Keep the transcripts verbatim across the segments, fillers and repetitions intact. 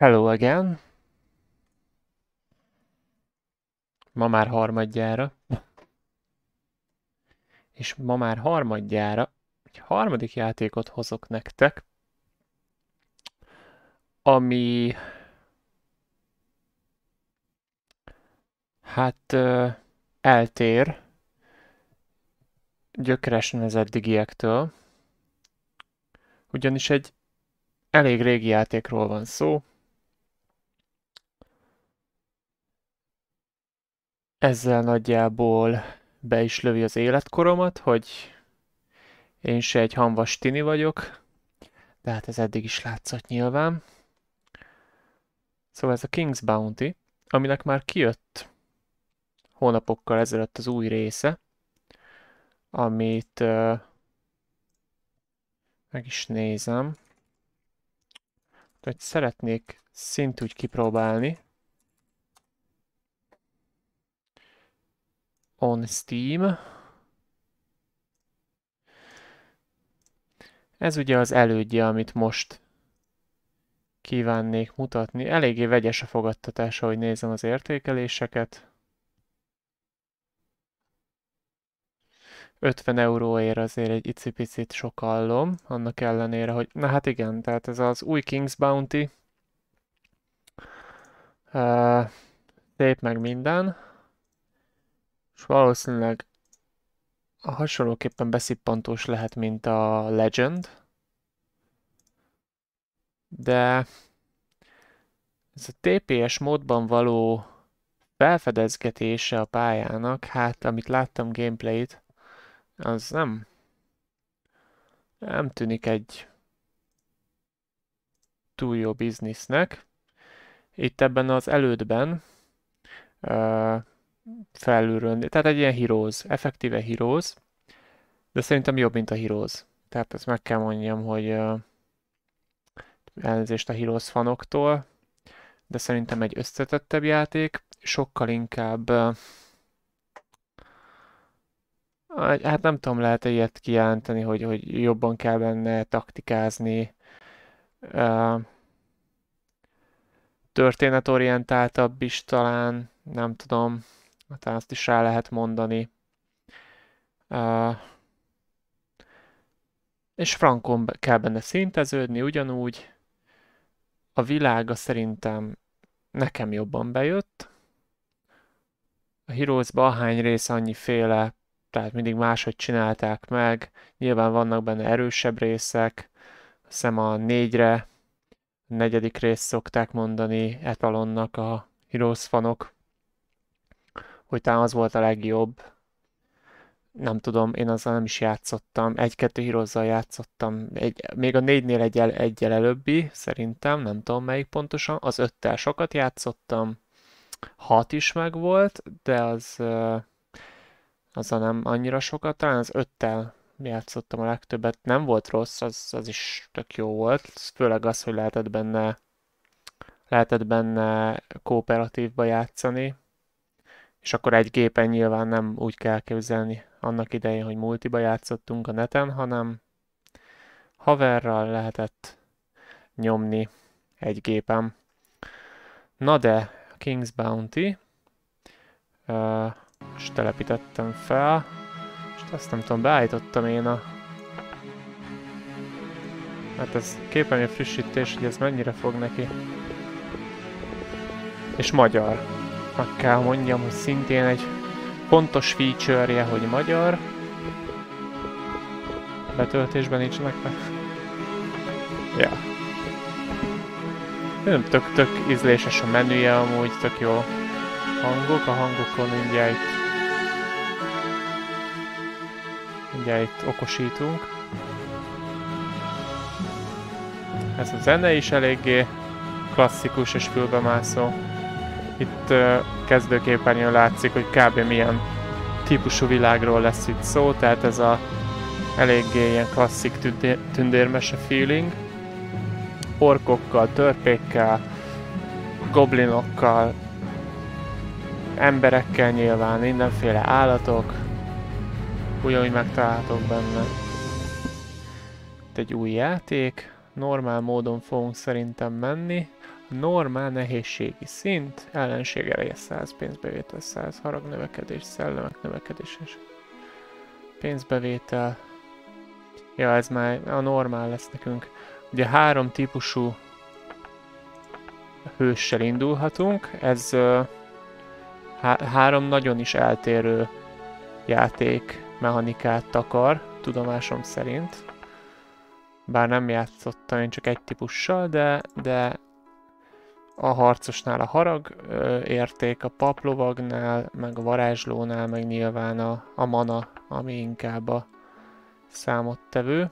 Hello again. Ma már harmadjára. És ma már harmadjára egy harmadik játékot hozok nektek, ami hát ö, eltér gyökeresen az eddigiektől, ugyanis egy elég régi játékról van szó. Ezzel nagyjából be is lövi az életkoromat, hogy én se egy hamvas tini vagyok, de hát ez eddig is látszott nyilván. Szóval ez a King's Bounty, aminek már kijött hónapokkal ezelőtt az új része, amit uh, meg is nézem, hogy szeretnék szintúgy kipróbálni on Steam. Ez ugye az elődje, amit most kívánnék mutatni. Eléggé vegyes a fogadtatása, hogy nézem az értékeléseket. ötven euróért azért egy icipicit sokallom, annak ellenére, hogy... Na hát igen, tehát ez az új King's Bounty. Uh, szép meg minden. És valószínűleg hasonlóképpen beszippantós lehet, mint a Legend. De ez a té pé es módban való felfedezgetése a pályának, hát amit láttam gameplayt, az nem, nem tűnik egy túl jó biznisznek. Itt ebben az elődben uh, felülről, tehát egy ilyen Heroes, effektíve Heroes, de szerintem jobb, mint a Heroes. Tehát ezt meg kell mondjam, hogy uh, elnézést a Heroes fanoktól, de szerintem egy összetettebb játék, sokkal inkább uh, hát nem tudom, lehet-e ilyet kijelenteni, hogy, hogy jobban kell benne taktikázni, uh, történetorientáltabb is talán, nem tudom, talán azt is rá lehet mondani. Uh, és frankon kell benne szinteződni ugyanúgy. A világa szerintem nekem jobban bejött. A Heroes-ba ahány rész annyiféle, tehát mindig máshogy csinálták meg. Nyilván vannak benne erősebb részek. Azt hiszem a négyre, a negyedik részt szokták mondani etalonnak a Heroes fanok, hogy talán az volt a legjobb. Nem tudom, én azzal nem is játszottam. Egy-kettő Heroes-zal játszottam. Egy, még a négynél egyel, egyel előbbi, szerintem, nem tudom melyik pontosan. Az öttel sokat játszottam. Hat is megvolt, de az azzal nem annyira sokat. Talán az öttel játszottam a legtöbbet. Nem volt rossz, az, az is tök jó volt. Főleg az, hogy lehetett benne lehetett benne kooperatívba játszani. És akkor egy gépen nyilván nem úgy kell képzelni annak idején, hogy multiba játszottunk a neten, hanem haverral lehetett nyomni egy gépen. Na de, King's Bounty. Uh, most telepítettem fel. És azt nem tudom, beállítottam én a... Hát ez képernyő frissítés, hogy ez mennyire fog neki. És magyar. Meg kell mondjam, hogy szintén egy fontos feature-je, hogy magyar. Betöltésben nincsenek meg. Ja. Nem tök, tök ízléses a menüje amúgy, tök jó hangok. A hangokon mindjárt itt, mindjárt itt okosítunk. Ez a zene is eléggé klasszikus és fülbemászó. Itt uh, kezdőképernyőn látszik, hogy kb. Milyen típusú világról lesz itt szó, tehát ez a eléggé ilyen klasszik tündér, tündérmese feeling. Orkokkal, törpékkel, goblinokkal, emberekkel nyilván, mindenféle állatok, ugyanúgy megtalálhatók benne. Itt egy új játék, normál módon fogunk szerintem menni. Normál nehézségi szint, ellenség ereje száz, pénzbevétel száz, harag növekedés, szellemek növekedéses. Pénzbevétel. Ja, ez már a normál lesz nekünk. Ugye három típusú hőssel indulhatunk. Ez uh, há három nagyon is eltérő játék mechanikát takar, tudomásom szerint. Bár nem játszottam én csak egy típussal, de, de a harcosnál a harag ö, érték, a paplovagnál, meg a varázslónál, meg nyilván a, a mana, ami inkább a számottevő.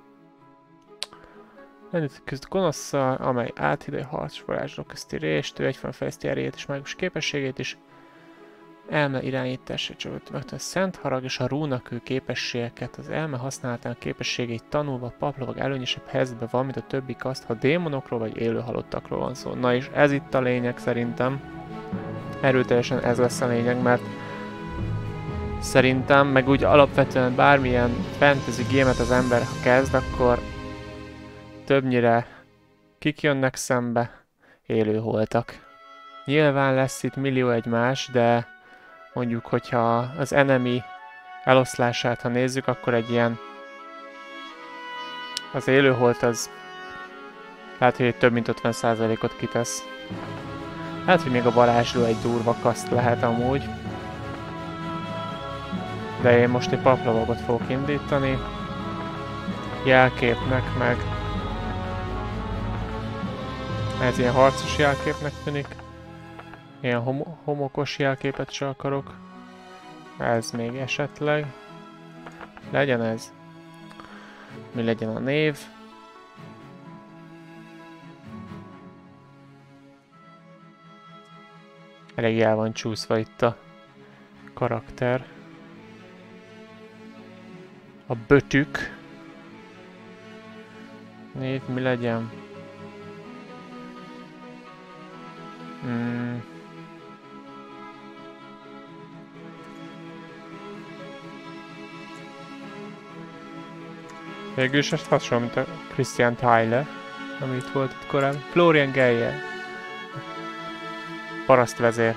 Lendít küzd gonoszszal, amely áthidő harc varázsló közti rést, ő egyfajta fejleszti erejét és mágus képességét is. Elme irányítása csövet a szent harag és a rúnakő képességeket. Az elme használatának képességeit tanulva a paplovag előnyösebb helyzetben van, mint a többi kaszt, ha démonokról vagy élő halottakról van szó. Na és ez itt a lényeg szerintem. Erőteljesen ez lesz a lényeg, mert szerintem, meg úgy alapvetően bármilyen fantasy gémet az ember ha kezd, akkor többnyire kik jönnek szembe? Élőholtak. Nyilván lesz itt millió egymás, de mondjuk, hogyha az enemy eloszlását, ha nézzük, akkor egy ilyen... Az élőholt az... Lehet, hogy több mint ötven százalékot kitesz. Lehet, hogy még a varázsló egy durva kaszt lehet amúgy. De én most egy paplovagot fogok indítani. Jelképnek meg... Ez ilyen harcos jelképnek tűnik. Ilyen hom homokos jelképet se akarok. Ez még esetleg. Legyen ez. Mi legyen a név? Elég el van csúszva itt a karakter. A bötük. Név mi legyen? Hmm. Végülis ez hasonló, mint a Christian Tyler, ami itt volt itt korábban. Florian Geyer. Parasztvezér.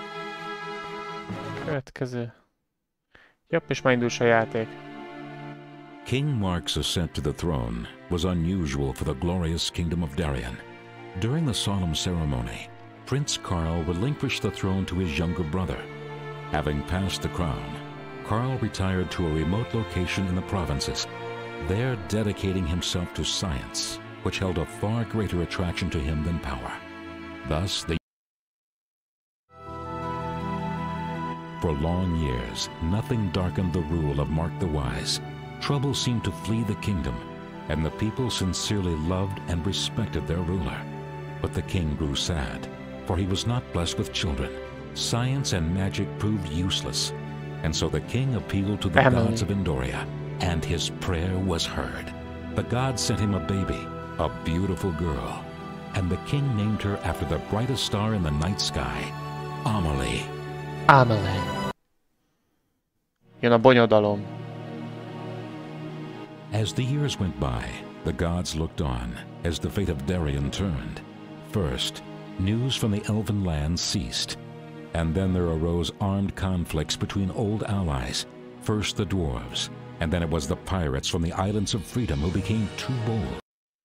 Következő. Jobb, és már indul a játék. King Mark's ascent to the throne was unusual for the glorious kingdom of Darien. During the solemn ceremony, Prince Karl relinquished the throne to his younger brother. Having passed the crown, Karl retired to a remote location in the provinces, there dedicating himself to science, which held a far greater attraction to him than power. Thus, the For long years, nothing darkened the rule of Mark the Wise. Trouble seemed to flee the kingdom, and the people sincerely loved and respected their ruler. But the king grew sad, for he was not blessed with children. Science and magic proved useless, and so the king appealed to the Family. gods of Endoria, and his prayer was heard. The gods sent him a baby, a beautiful girl, and the king named her after the brightest star in the night sky, Amelie. Amelie. Jön a bonyodalom. As the years went by, the gods looked on as the fate of Darien turned. First, news from the elven lands ceased, and then there arose armed conflicts between old allies, first the dwarves, and then it was the pirates from the Islands of Freedom who became too bold.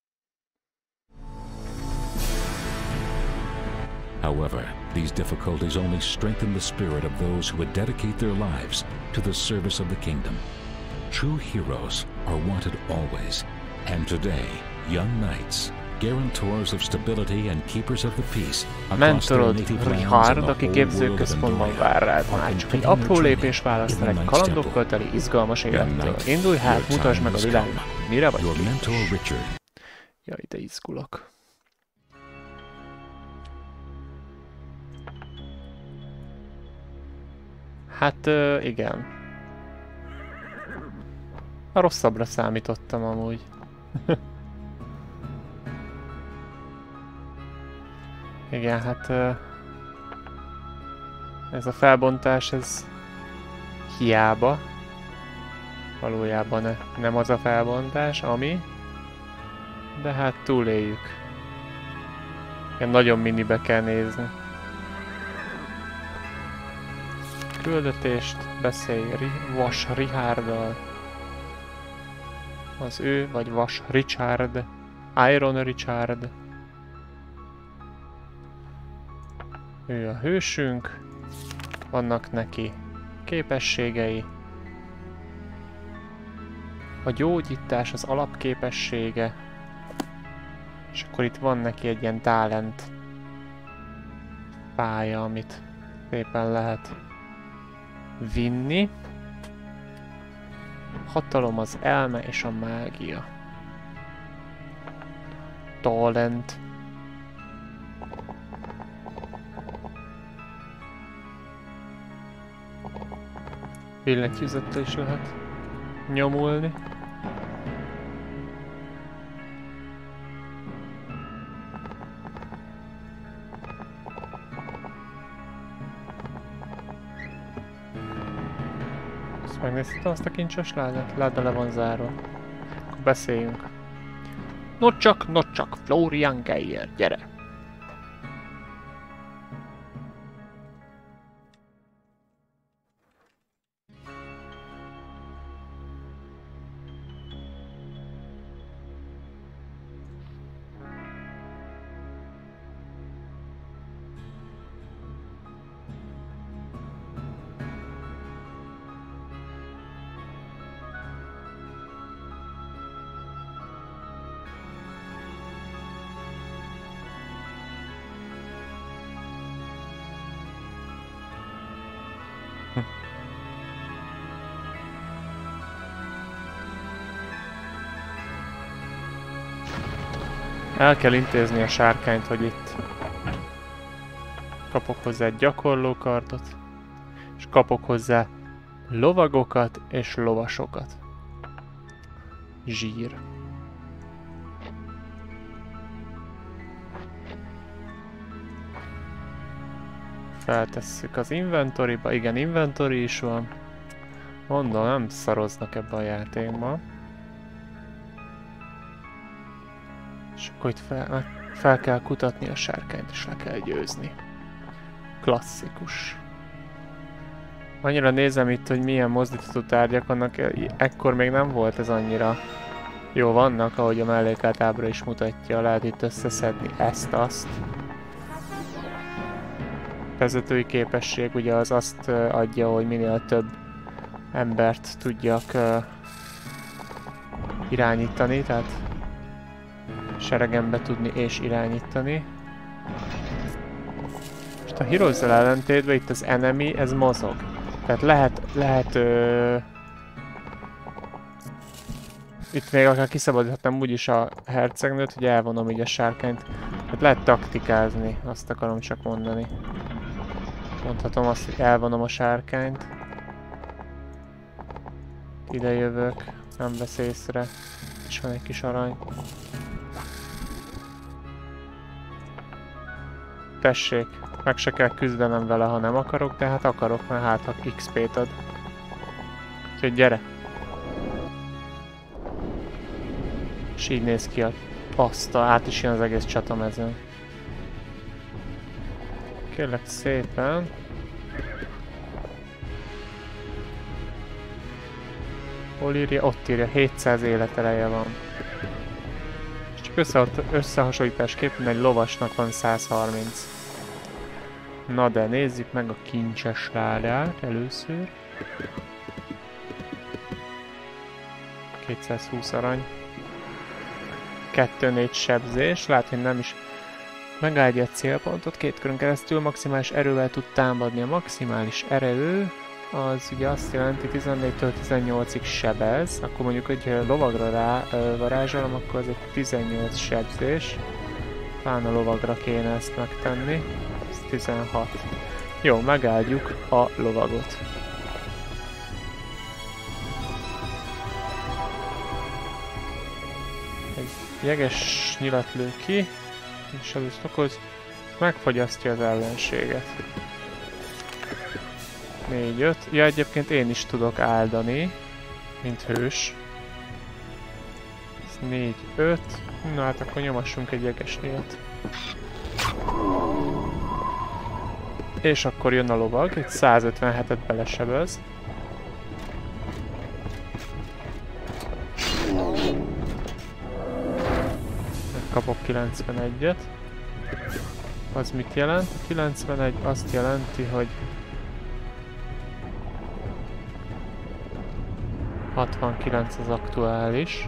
However, these difficulties only strengthened the spirit of those who would dedicate their lives to the service of the kingdom. True heroes are wanted always, and today, young knights, guarantors of stability and keepers of the peace across their Mentorod native lands Richard, and the aki whole képző world of központban Endoria, vár rád are már. Csak egy completing their apró lépés training választ in el the egy Knights kalandokkal Temple. teli izgalmas Young élettől. knight, Indulj hát, your mutasd time meg a has világnak, come. mire vagy Your képes. mentor Richard. Jaj, de izgulok. Hát uh, igen. A rosszabbra számítottam amúgy. Igen, hát uh, ez a felbontás, ez hiába. Valójában ne, nem az a felbontás, ami. De hát túléljük. Ilyen nagyon minibe kell nézni. Küldetést, beszélj Ri- Vas Richarddal. Az ő, vagy Vas Richard. Iron Richard. Ő a hősünk. Vannak neki képességei. A gyógyítás az alapképessége. És akkor itt van neki egy ilyen talent pálya, amit szépen lehet vinni. Hatalom az elme és a mágia. Talent. Billentyűzettel is lehet nyomulni. Azt megnéztem azt a kincses ládát? Láda le van zárva. Akkor beszéljünk. No csak, no csak, Florian Geyer, gyere! El kell intézni a sárkányt, hogy itt kapok hozzá egy gyakorlókardot, és kapok hozzá lovagokat és lovasokat. Zsír. Feltesszük az inventoryba, igen, inventory is van. Mondom, nem szaroznak ebbe a játékba. És akkor itt fel, fel kell kutatni a sárkányt, és le kell győzni. Klasszikus. Annyira nézem itt, hogy milyen mozdítható tárgyak vannak, ekkor még nem volt ez annyira. Jó, vannak, ahogy a mellékelt ábra is mutatja, lehet itt összeszedni ezt-azt. Vezetői képesség ugye az azt adja, hogy minél több embert tudjak uh, irányítani, tehát seregembe tudni és irányítani. És a Heroes-zal ellentétben itt az enemy, ez mozog. Tehát lehet, lehet ö... itt még akár kiszabadíthatnám úgyis a hercegnőt, hogy elvonom így a sárkányt. Tehát lehet taktikázni, azt akarom csak mondani. Mondhatom azt, hogy elvonom a sárkányt. Ide jövök, nem vesz észre. És van egy kis arany. Tessék, meg se kell küzdenem vele, ha nem akarok, de hát akarok, mert hát ha iksz pét ad. Úgyhogy gyere! És így néz ki a paszta, át is jön az egész csatamezőn. Kérlek szépen. Hol írja? Ott írja, hétszáz életereje van. És csak össze összehasonlításképpen egy lovasnak van száz harminc. Na de nézzük meg a kincses ládát először. kétszázhúsz arany. kettő négy sebzés, lát, hogy nem is megállja a célpontot, két körön keresztül maximális erővel tud támadni. A maximális erő az ugye azt jelenti tizennégytől tizennyolcig sebez, akkor mondjuk, hogy lovagra rá varázsolom, akkor az egy tizennyolc sebzés. Talán a lovagra kéne ezt megtenni. Ez tizenhat. Jó, megáldjuk a lovagot. Egy jeges nyilat lő ki, és az okoz, megfogyasztja az ellenséget. négy öt. Ja, egyébként én is tudok áldani, mint hős. Ez négy öt. Na hát akkor nyomassunk egy jeges nyílt. És akkor jön a lovag, egy százötvenhetet belesebez. Kapok kilencvenegyet. Az mit jelent? kilencvenegy azt jelenti, hogy hatvankilenc az aktuális.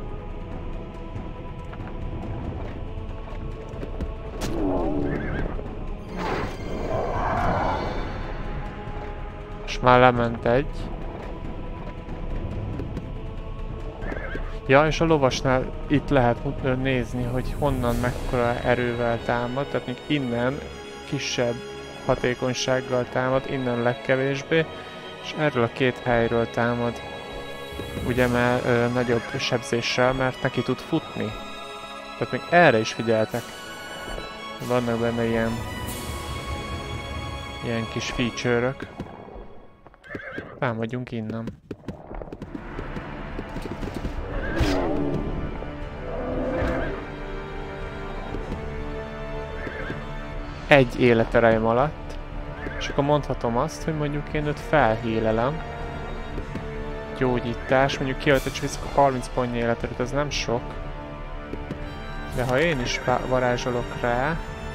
És már lement egy. Ja, és a lovasnál itt lehet nézni, hogy honnan mekkora erővel támad, tehát még innen kisebb hatékonysággal támad, innen legkevésbé, és erről a két helyről támad, ugye már ö, nagyobb sebzéssel, mert neki tud futni. Tehát még erre is figyeltek. Vannak benne ilyen, ilyen kis feature-ök. Támadjunk innen. Egy életerejm alatt, és akkor mondhatom azt, hogy mondjuk én őt felhílelem. Gyógyítás, mondjuk kiöltet, csak viszont harminc pontnyi életerőt, ez nem sok. De ha én is varázsolok rá,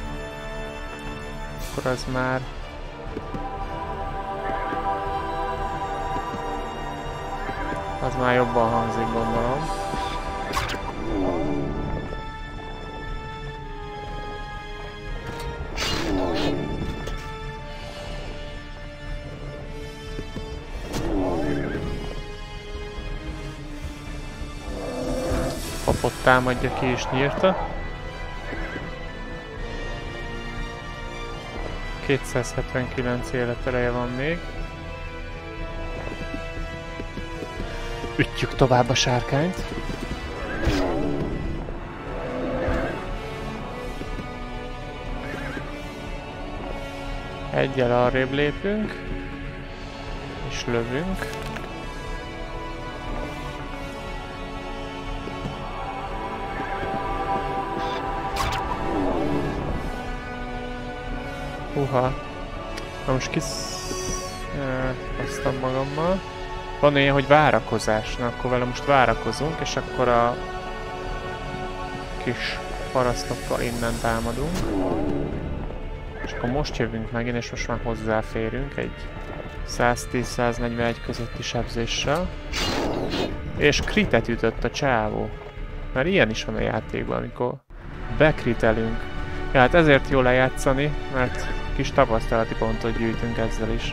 akkor az már... Az már jobban hangzik, gondolom. Papot támadja ki és nyírta. kétszázhetvenkilenc életereje van még. Ütjük tovább a sárkányt. Egyel arrébb lépünk. És lövünk. Húha. Na most kis... hoztam magammal. Van olyan, hogy várakozás. Na akkor vele most várakozunk, és akkor a kis parasztokkal innen támadunk. És akkor most jövünk megint, és most már hozzáférünk egy száztíz-száznegyvenegy közötti sebzéssel. És kritet ütött a csávó. Mert ilyen is van a játékban, amikor bekritelünk. Ja, hát ezért jó lejátszani, mert kis tapasztalati pontot gyűjtünk ezzel is.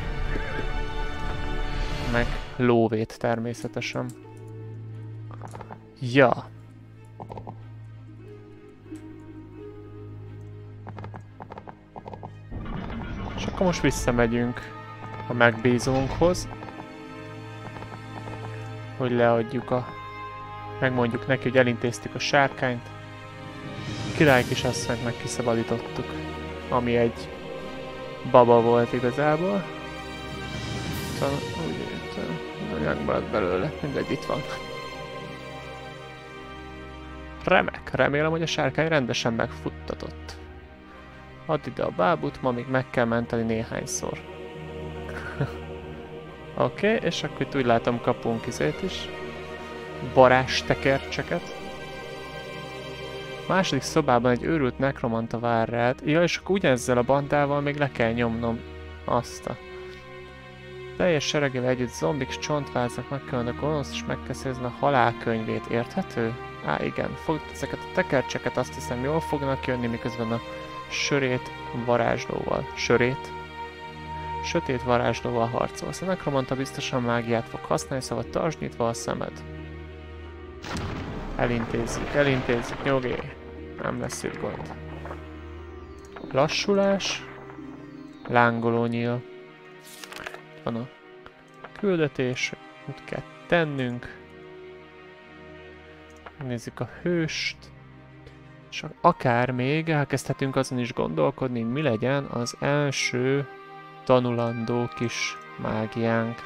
Meg lóvét természetesen. Ja. És akkor most visszamegyünk a megbízónkhoz. Hogy leadjuk a... Megmondjuk neki, hogy elintéztük a sárkányt. Király kisasszonyt meg kiszabadítottuk. Ami egy baba volt igazából. Talán úgy anyag belőle, mindegy, itt van. Remek, remélem, hogy a sárkány rendesen megfuttatott. Add ide a bábút, ma még meg kell menteni néhányszor. Oké, okay, és akkor itt úgy látom kapunk izét is. Varázstekercseket. Második szobában egy őrült nekromanta vár rád. Ja, és akkor ugyanezzel a bandával még le kell nyomnom azt a... Teljes seregével együtt zombik és csontváznak megkülönnek a gonosz, és meg kell szerezni a halálkönyvét. Érthető? Á, igen. Fogd ezeket a tekercseket, azt hiszem jól fognak jönni, miközben a sörét varázslóval. Sörét? Sötét varázslóval harcolsz. A nekromanta biztosan mágiát fog használni, szóval tartsd nyitva a szemed. Elintézzük, elintézzük, nyugi. Nem lesz itt gond. Lassulás. Lángoló nyíl. Van a küldetés, mit kell tennünk. Nézzük a hőst. És akár még elkezdhetünk azon is gondolkodni, mi legyen az első tanulandó kis mágiánk.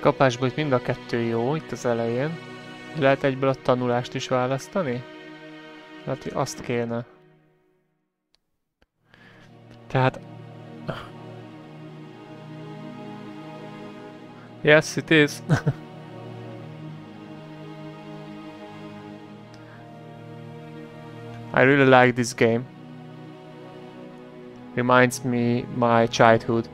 kapásból itt mind a kettő jó, itt az elején. Lehet egyből a tanulást is választani? Hát azt kéne. Tehát... Yes, it is. I really like this game. Reminds me my childhood.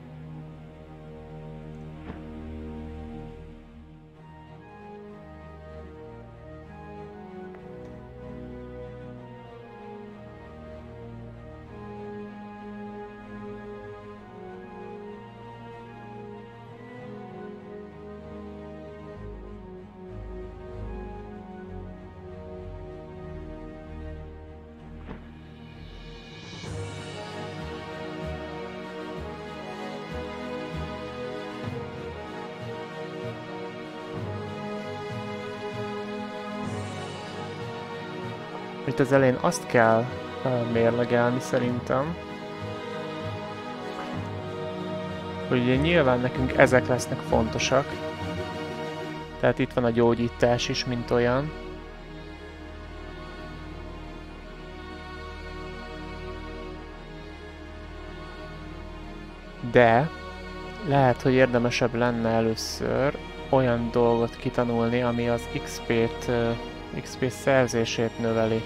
Itt az elején azt kell uh, mérlegelni szerintem, hogy ugye nyilván nekünk ezek lesznek fontosak. Tehát itt van a gyógyítás is, mint olyan. De lehet, hogy érdemesebb lenne először olyan dolgot kitanulni, ami az iksz pét, uh, iksz pé szerzését növeli.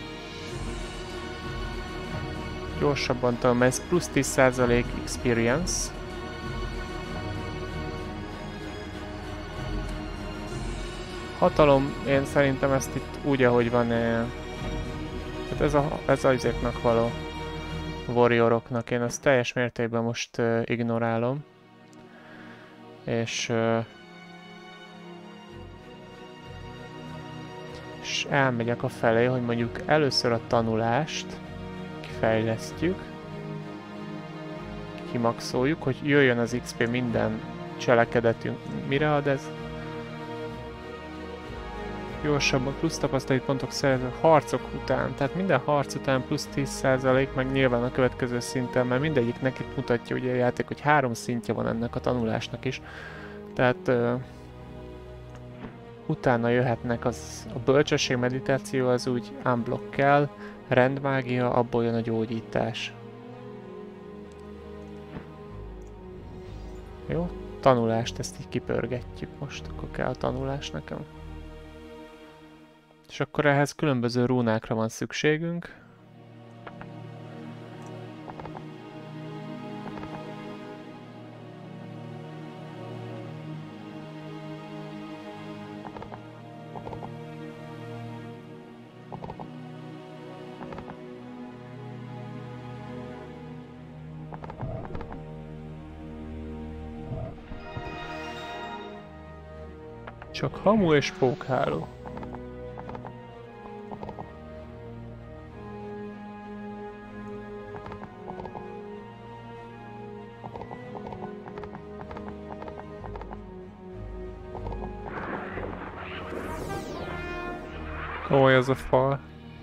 Gyorsabban tudom, ez plusz tíz százalék experience. Hatalom, én szerintem ezt itt úgy, ahogy van, eh, hát ez, a, ez azoknak való warrioroknak, én ezt teljes mértékben most uh, ignorálom. És, uh, és elmegyek a felé, hogy mondjuk először a tanulást fejlesztjük, kimaxoljuk, hogy jöjjön az iksz pé minden cselekedetünk. Mire ad ez? Gyorsabban plusz tapasztalati pontok szerző harcok után, tehát minden harc után plusz tíz százalék, meg nyilván a következő szinten, mert mindegyiknek itt mutatja ugye a játék, hogy három szintje van ennek a tanulásnak is. Tehát uh, utána jöhetnek az a bölcsesség, meditáció, az úgy unblock kell, rendmágia, abból jön a gyógyítás. Jó, tanulást, ezt így kipörgetjük most, akkor kell a tanulás nekem. És akkor ehhez különböző rúnákra van szükségünk. Csak hamu és pókháló. Komoly az a fal.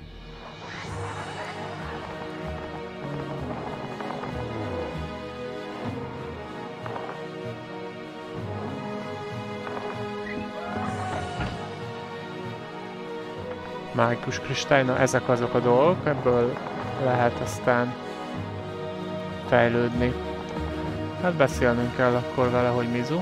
Mágikus kristály, na ezek azok a dolgok, ebből lehet aztán fejlődni. Hát beszélnünk kell akkor vele, hogy mizu.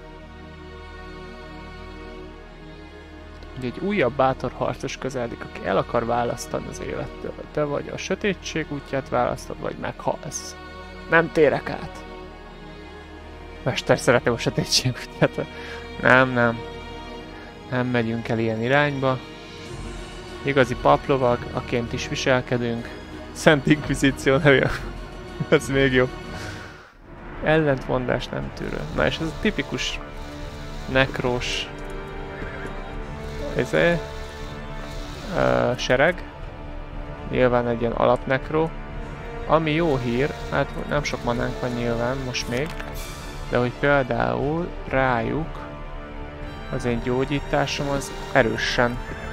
Egy újabb bátor harcos közeledik, aki el akar választani az élettől. Te vagy a sötétség útját választod, vagy meghalsz. Nem térek át. Mester, szeretem a sötétség útját. Nem, nem. Nem megyünk el ilyen irányba. Igazi paplovag, aként is viselkedünk. Szent Inkvizíció nevű. Ez még jobb. Ellentmondás nem tűrő. Na és ez a tipikus nekrós ezé, uh, sereg. Nyilván egy ilyen alapnekró. Ami jó hír, hát nem sok manánk van nyilván most még, de hogy például rájuk az én gyógyításom az erősen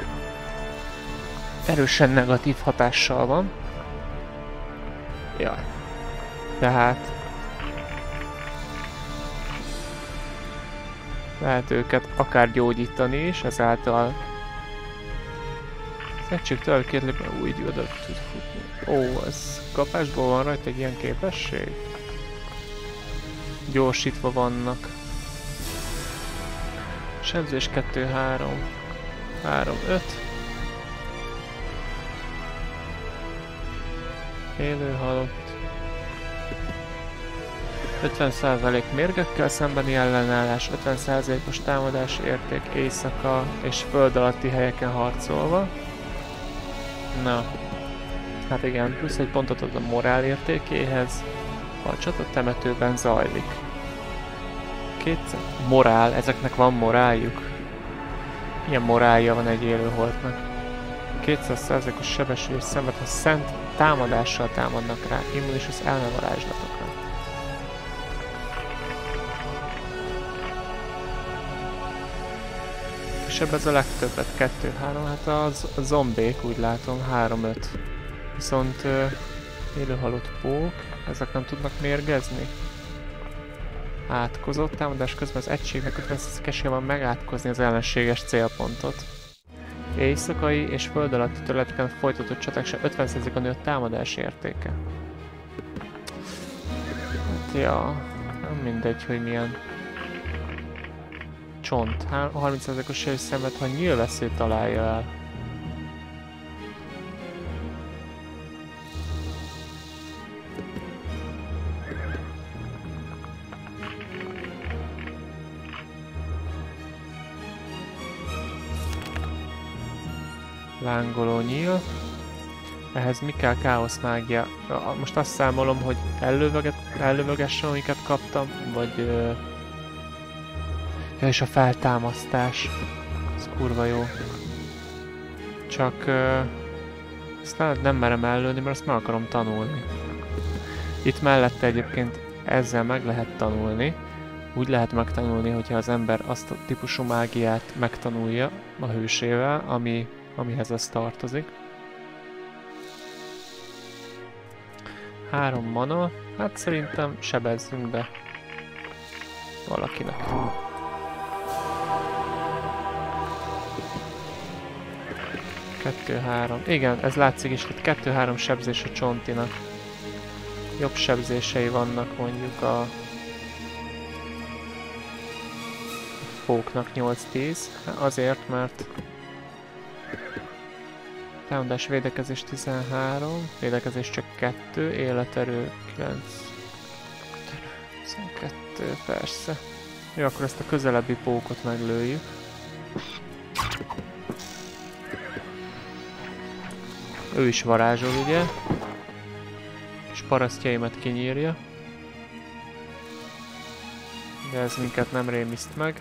erősen negatív hatással van. Jaj. Tehát Lehet őket akár gyógyítani is, ezáltal az egység tovább két lépben új gyógyat tud futni. Ó, ez kapásból van rajta egy ilyen képesség? Gyorsítva vannak. Sebzés kettő három. három öt. Élő halott. ötven százalék mérgekkel szembeni ellenállás, ötven százalékos támadási érték éjszaka és föld alatti helyeken harcolva. Na, hát igen, plusz egy pontot ad a morál értékéhez. A csata temetőben zajlik. Kétszer. Morál, ezeknek van moráljuk. Milyen morálja van egy élőholtnak? kétszáz százalékos sebesülés szenved, ha szent támadással támadnak rá, immunis az ellenvarázslatokra. És ebben ez a legtöbbet, kettő három, hát a, a zombék úgy látom három öt. Viszont uh, élőhalott pók, ezek nem tudnak mérgezni. Átkozott támadás közben az egységnek ötven százalék esélye van megátkozni az ellenséges célpontot. Éjszakai és föld alatti területeken folytatott csaták ötven százalékon nő a támadás értéke. Hát ja, nem mindegy, hogy milyen csont. harminc százalékos esély szenved, ha nyílveszélyt találja el. Lángoló nyíl. Ehhez mi kell? Káosz mágia. Most azt számolom, hogy ellövögessen, amiket kaptam, vagy... Uh... Ja, és a feltámasztás. Ez kurva jó. Csak... Uh... Ezt nem merem ellőni, mert azt meg akarom tanulni. Itt mellette egyébként ezzel meg lehet tanulni. Úgy lehet megtanulni, hogyha az ember azt a típusú mágiát megtanulja a hősével, ami... amihez ez tartozik. Három mana, hát szerintem sebezzünk be valakinek. Kettő három. Igen, ez látszik is, hogy kettő három sebzés a csontinak. Jobb sebzései vannak mondjuk a póknak nyolc tíz. Azért, mert támadás védekezés tizenhárom, védekezés csak kettő, életerő kilenc, tizenkettő, persze. Jó, akkor ezt a közelebbi pókot meglőjük. Ő is varázsol, ugye? És parasztjaimat kinyírja. De ez minket nem rémiszt meg.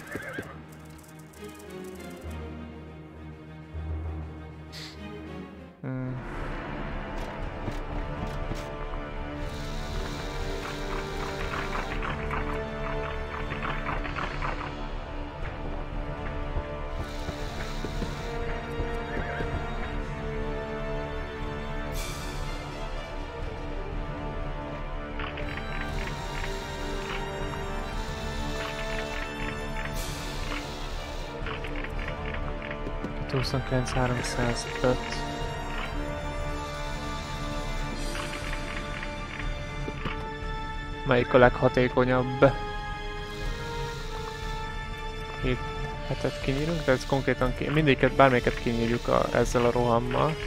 huszonkilenc háromszázöt. Melyik a leghatékonyabb? hét hetet kinyírunk, de ez konkrétan ki... mindegyiket, bármelyiket kinyírjuk a, ezzel a rohammal.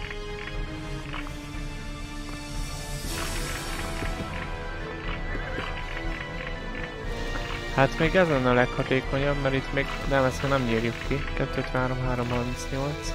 Hát még ez lenne a leghatékonyabb, mert itt még nem, ezt még nem nyírjuk ki. kettő három három harmincnyolc.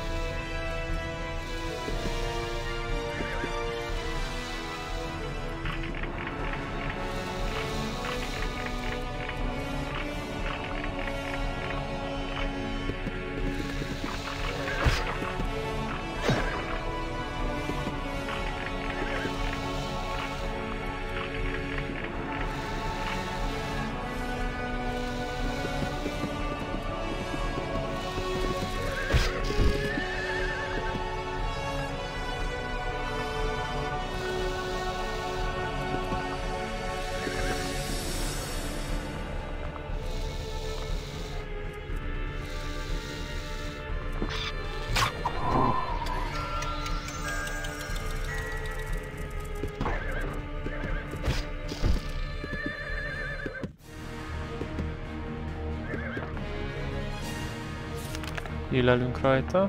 Hílelünk rajta.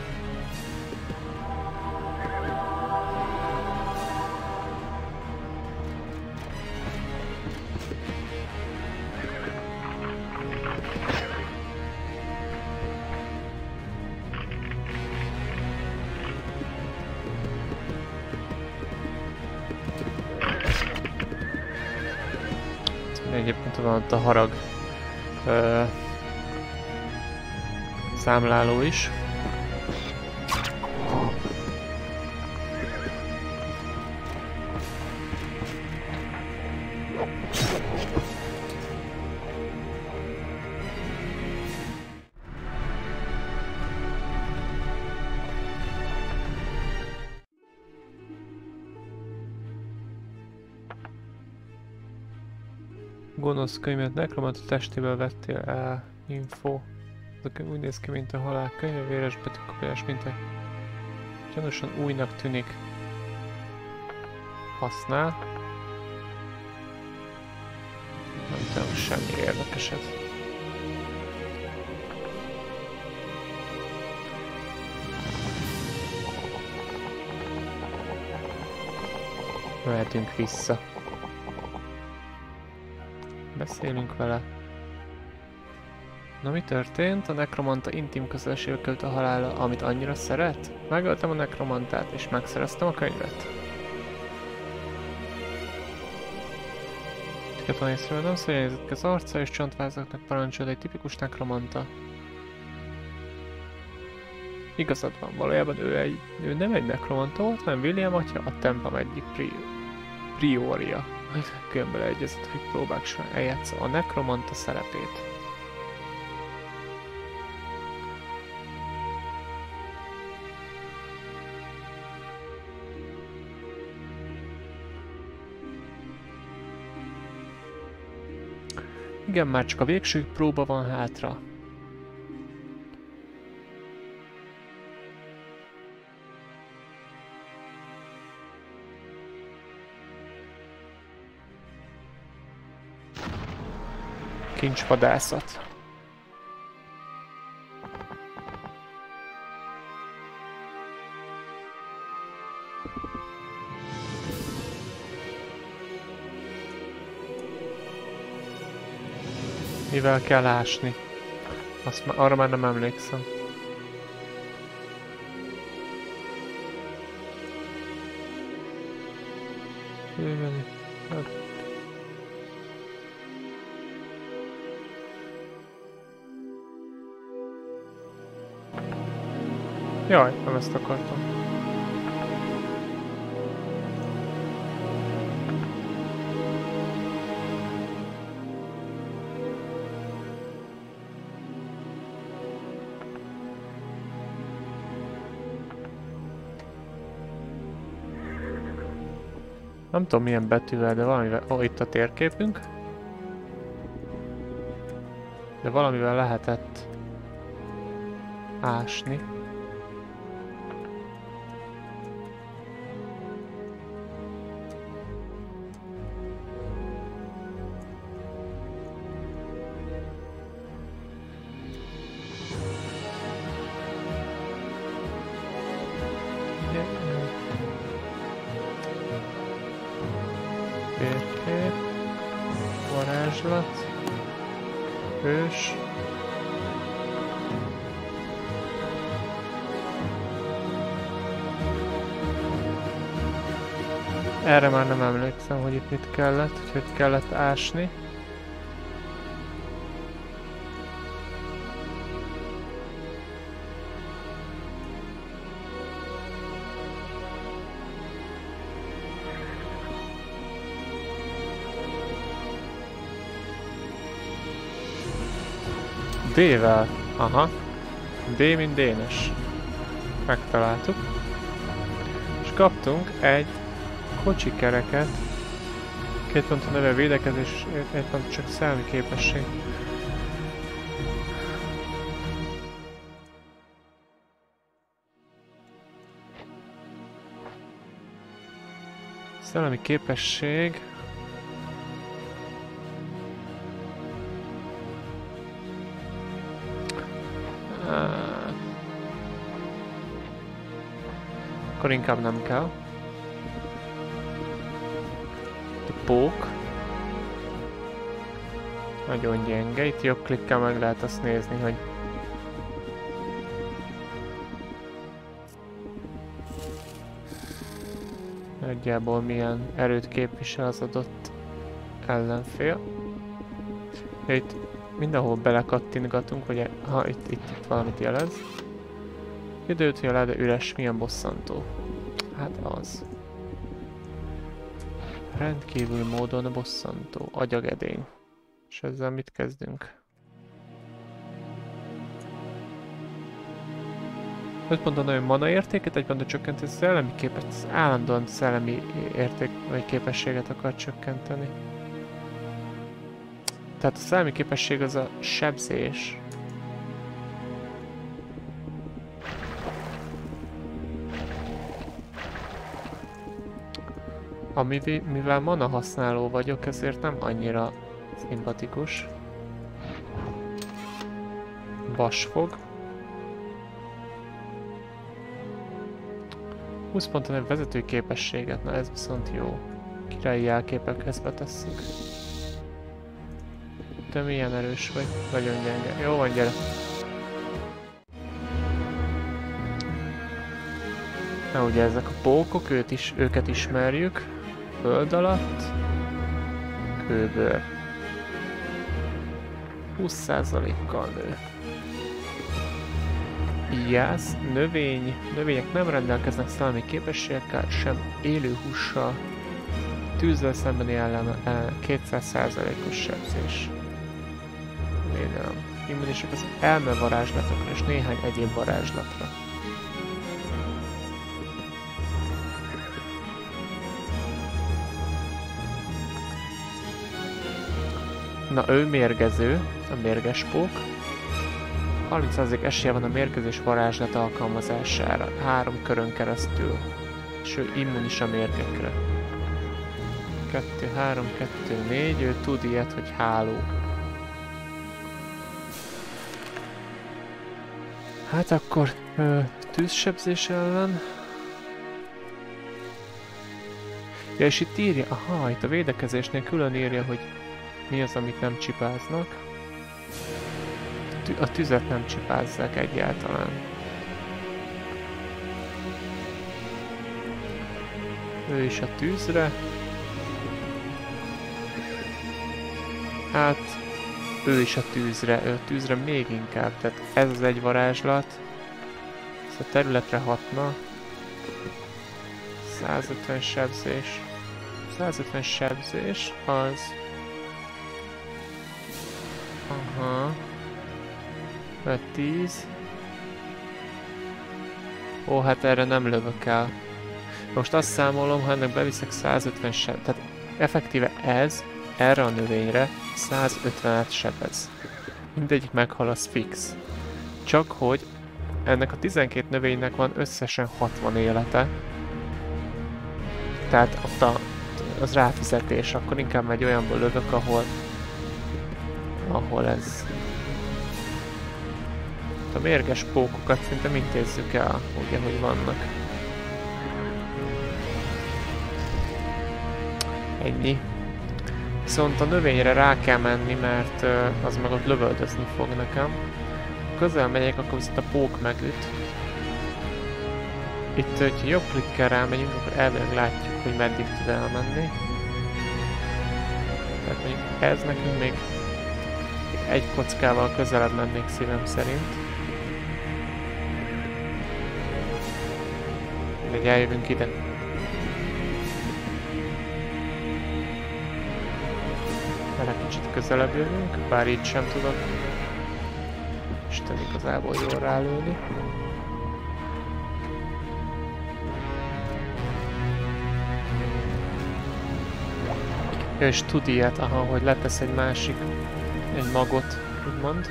Egyébként van ott a harag ö, számláló is. Gonosz könyvet nekromanta testéből vettél el. Info. Ez a könyv úgy néz ki, mint a halál könyve, véres betűkopálás, mint egy gyanúsan újnak tűnik. Használ. Nem tudom semmi érdekeset. Mehetünk vissza. Beszélünk vele. Na mi történt? A nekromanta intim közelségbe került a halála, amit annyira szeret? Megöltem a nekromantát és megszereztem a könyvet. Tiket van észrevel, nem szóljázik az arca és csontvázaknak parancsol egy tipikus nekromanta. Igazad van, valójában ő, egy, ő nem egy nekromanta volt, hanem William atya, a templom egyik pri priória. Különböző egyezett, hogy próbák során eljátsza a nekromanta szerepét. Igen, már csak a végső próba van hátra. Kincsvadászat. Mivel kell ásni? Azt már, arra már nem emlékszem. Jövőni. Hát. Jaj, nem ezt akartam. Nem tudom milyen betűvel, de valamivel... Ó, oh, itt a térképünk. De valamivel lehetett ásni. Térkép, varázslat, hős. Erre már nem emlékszem, hogy itt mit kellett, hogy kellett ásni. D-vel. Aha. D mint Dénes. Megtaláltuk. És kaptunk egy kocsi kereket. Két pont a neve védekezés, egy pont csak szellemi képesség. Szellemi képesség. Hát... Akkor inkább nem kell. A pók. Nagyon gyenge. Itt jobb klikkel meg lehet azt nézni, hogy nagyjából milyen erőt képvisel az adott ellenfél. Ja, itt mindenhol belekattintgatunk, hogy ha itt, itt, itt valamit jelez. Időt jel, de üres, milyen bosszantó. Hát az. Rendkívül módon bosszantó. Agyagedény. És ezzel mit kezdünk? öt ponton nagyon mana értéket, egy ponton csökkenti a szellemi képet, az állandóan szellemi érték vagy képességet akar csökkenteni. Tehát a szellemi képesség az a sebzés. Ami, mivel mana használó vagyok, ezért nem annyira szimpatikus. Vasfog. húsz ponton egy vezetői képességet, na ez viszont jó. Királyi jelképekhez betesszük. Te milyen erős vagy? Nagyon gyenge. Jó van, gyere! Na ugye ezek a pókok, őt is, őket ismerjük. Föld alatt. Kőből. húsz százalékkal nő. Ijász, növény, növények nem rendelkeznek szellemi képességekkel, sem élő hússal. Tűzzel szembeni ellen kétszáz százalékos sebzés. Védelem. Immunisek az elme varázslatokra és néhány egyéb varázslatra. Na ő mérgező, a mérges pók. harminc százalék esélye van a mérgezés varázslat alkalmazására három körön keresztül, és ő immunis a mérgekre. kettő, három, kettő, négy, ő tud ilyet, hogy háló. Hát akkor ö, tűzsebzés ellen. Ja, és itt írja, aha, itt a védekezésnél külön írja, hogy mi az, amit nem csipáznak. A tüzet nem csipázzák egyáltalán. Ő is a tűzre. Hát, ő is a tűzre, ő a tűzre még inkább. Tehát ez az egy varázslat. Ez a területre hatna. százötven sebzés. százötven sebzés az... Aha. öt, tíz. Ó, hát erre nem lövök el. Most azt számolom, ha ennek beviszek százötven seb... Tehát effektíve ez, erre a növényre százötvenet sebez. Mindegyik meghal, az fix. Csak hogy ennek a tizenkét növénynek van összesen hatvan élete. Tehát ott a, az ráfizetés, akkor inkább egy olyanból lövök, ahol... ahol ez... A mérges pókokat szerintem intézzük el, ugye, hogy vannak. Ennyi. Viszont a növényre rá kell menni, mert uh, az meg ott lövöldözni fog nekem. Ha közel megyek, akkor viszont a pók megüt. Itt, hogyha jobb klikkel rámegyünk, akkor elvileg látjuk, hogy meddig tud elmenni. Tehát mondjuk ez nekünk még egy kockával közelebb mennék szívem szerint. Mindegy, eljövünk ide. Vele kicsit közelebb jövünk, bár így sem tudok Isten igazából jól rálőni. Ja, és tud ilyet, aha, hogy letesz egy másik, egy magot, úgymond.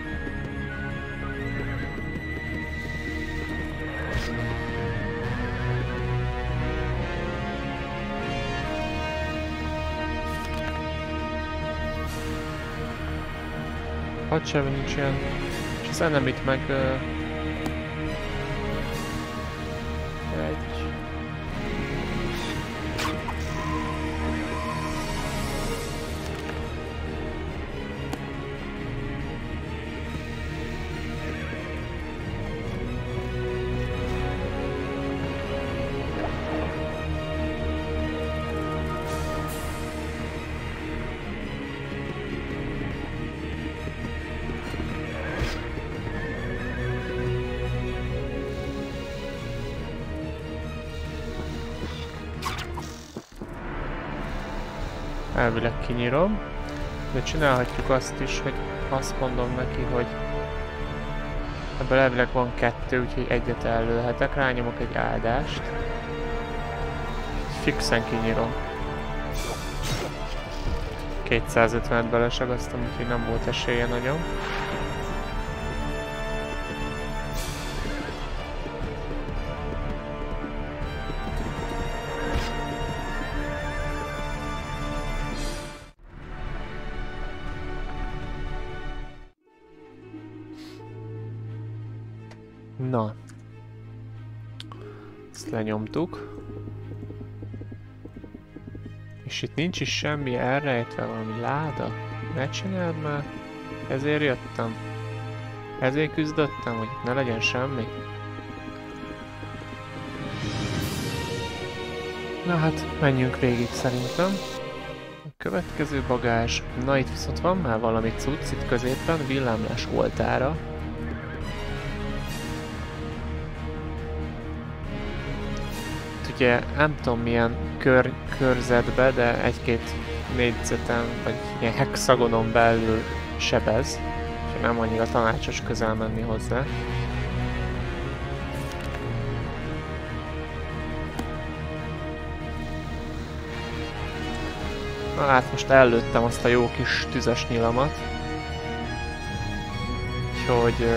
Hadsereg nincs ilyen, és az enemit meg... Uh, egy... Elvileg kinyírom. De csinálhatjuk azt is, hogy azt mondom neki, hogy ebből elvileg van kettő, úgyhogy egyet ellőhetek. Rányomok egy áldást. Fixen kinyírom. kétszázötvenet belesagasztom, úgyhogy nem volt esélye nagyon. Na. Ezt lenyomtuk. És itt nincs is semmi elrejtve, valami láda. Ne csináld már. Ezért jöttem. Ezért küzdöttem, hogy itt ne legyen semmi. Na hát, menjünk végig szerintem. A következő bagázs. Na itt viszont van már valami cucc itt középen, villámlás oltára. Ugye nem tudom milyen kör, körzetbe, de egy-két négyzeten, vagy ilyen hexagonon belül sebez, és nem annyira tanácsos közel menni hozzá. Na hát most ellőttem azt a jó kis tüzes nyilamat, úgyhogy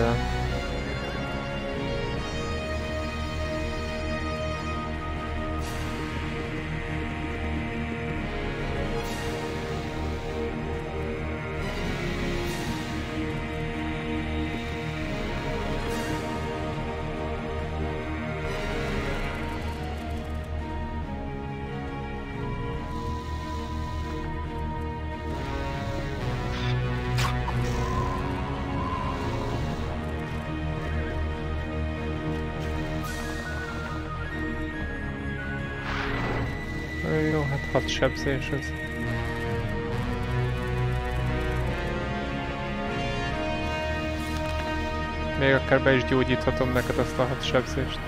jó, hát hat sebzés ez. Még akár be is gyógyíthatom neked azt a hat sebzést.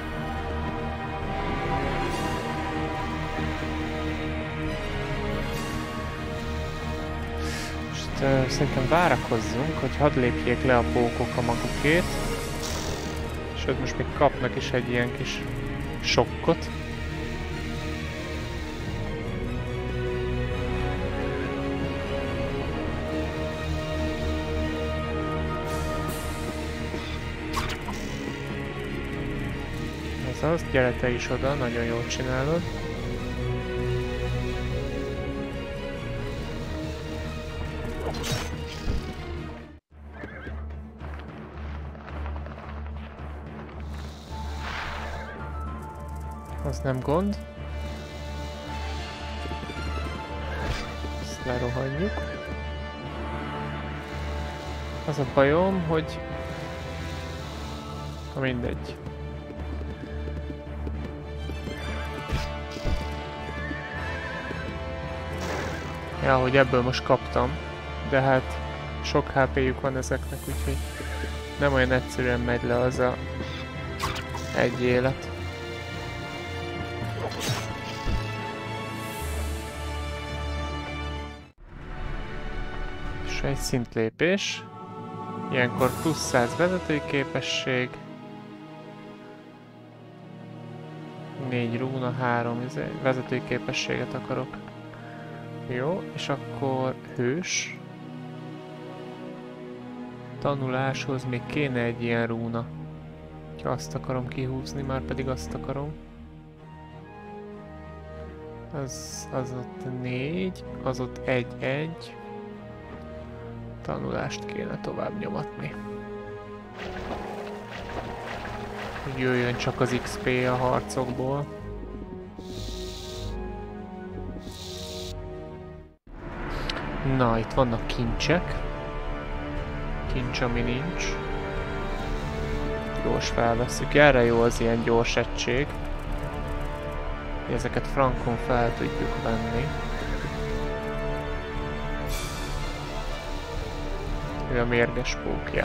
Most uh, szerintem várakozzunk, hogy hadd lépjék le a pókok a magukét. Sőt, most még kapnak is egy ilyen kis sokkot. Az, gyere te is oda, nagyon jól csinálod. Az nem gond. Ezt lerohanjuk. Az a bajom, hogy... Ha mindegy. Ja, hogy ebből most kaptam, de hát sok há péjük van ezeknek, úgyhogy nem olyan egyszerűen megy le az a egy élet. És egy szintlépés. Ilyenkor plusz száz vezetői képesség. négy rúna, három vezetői képességet akarok. Jó, és akkor hős. Tanuláshoz még kéne egy ilyen rúna. Ha azt akarom kihúzni, már pedig azt akarom. Az, az ott négy, az ott egy-egy. Tanulást kéne tovább nyomatni. Hogy jöjjön csak az iksz pé a harcokból. Na, itt vannak kincsek. Kincs, ami nincs. Gyors felveszünk. Erre jó az ilyen gyors egység. Ezeket frankon fel tudjuk venni. Ő a mérges pókja.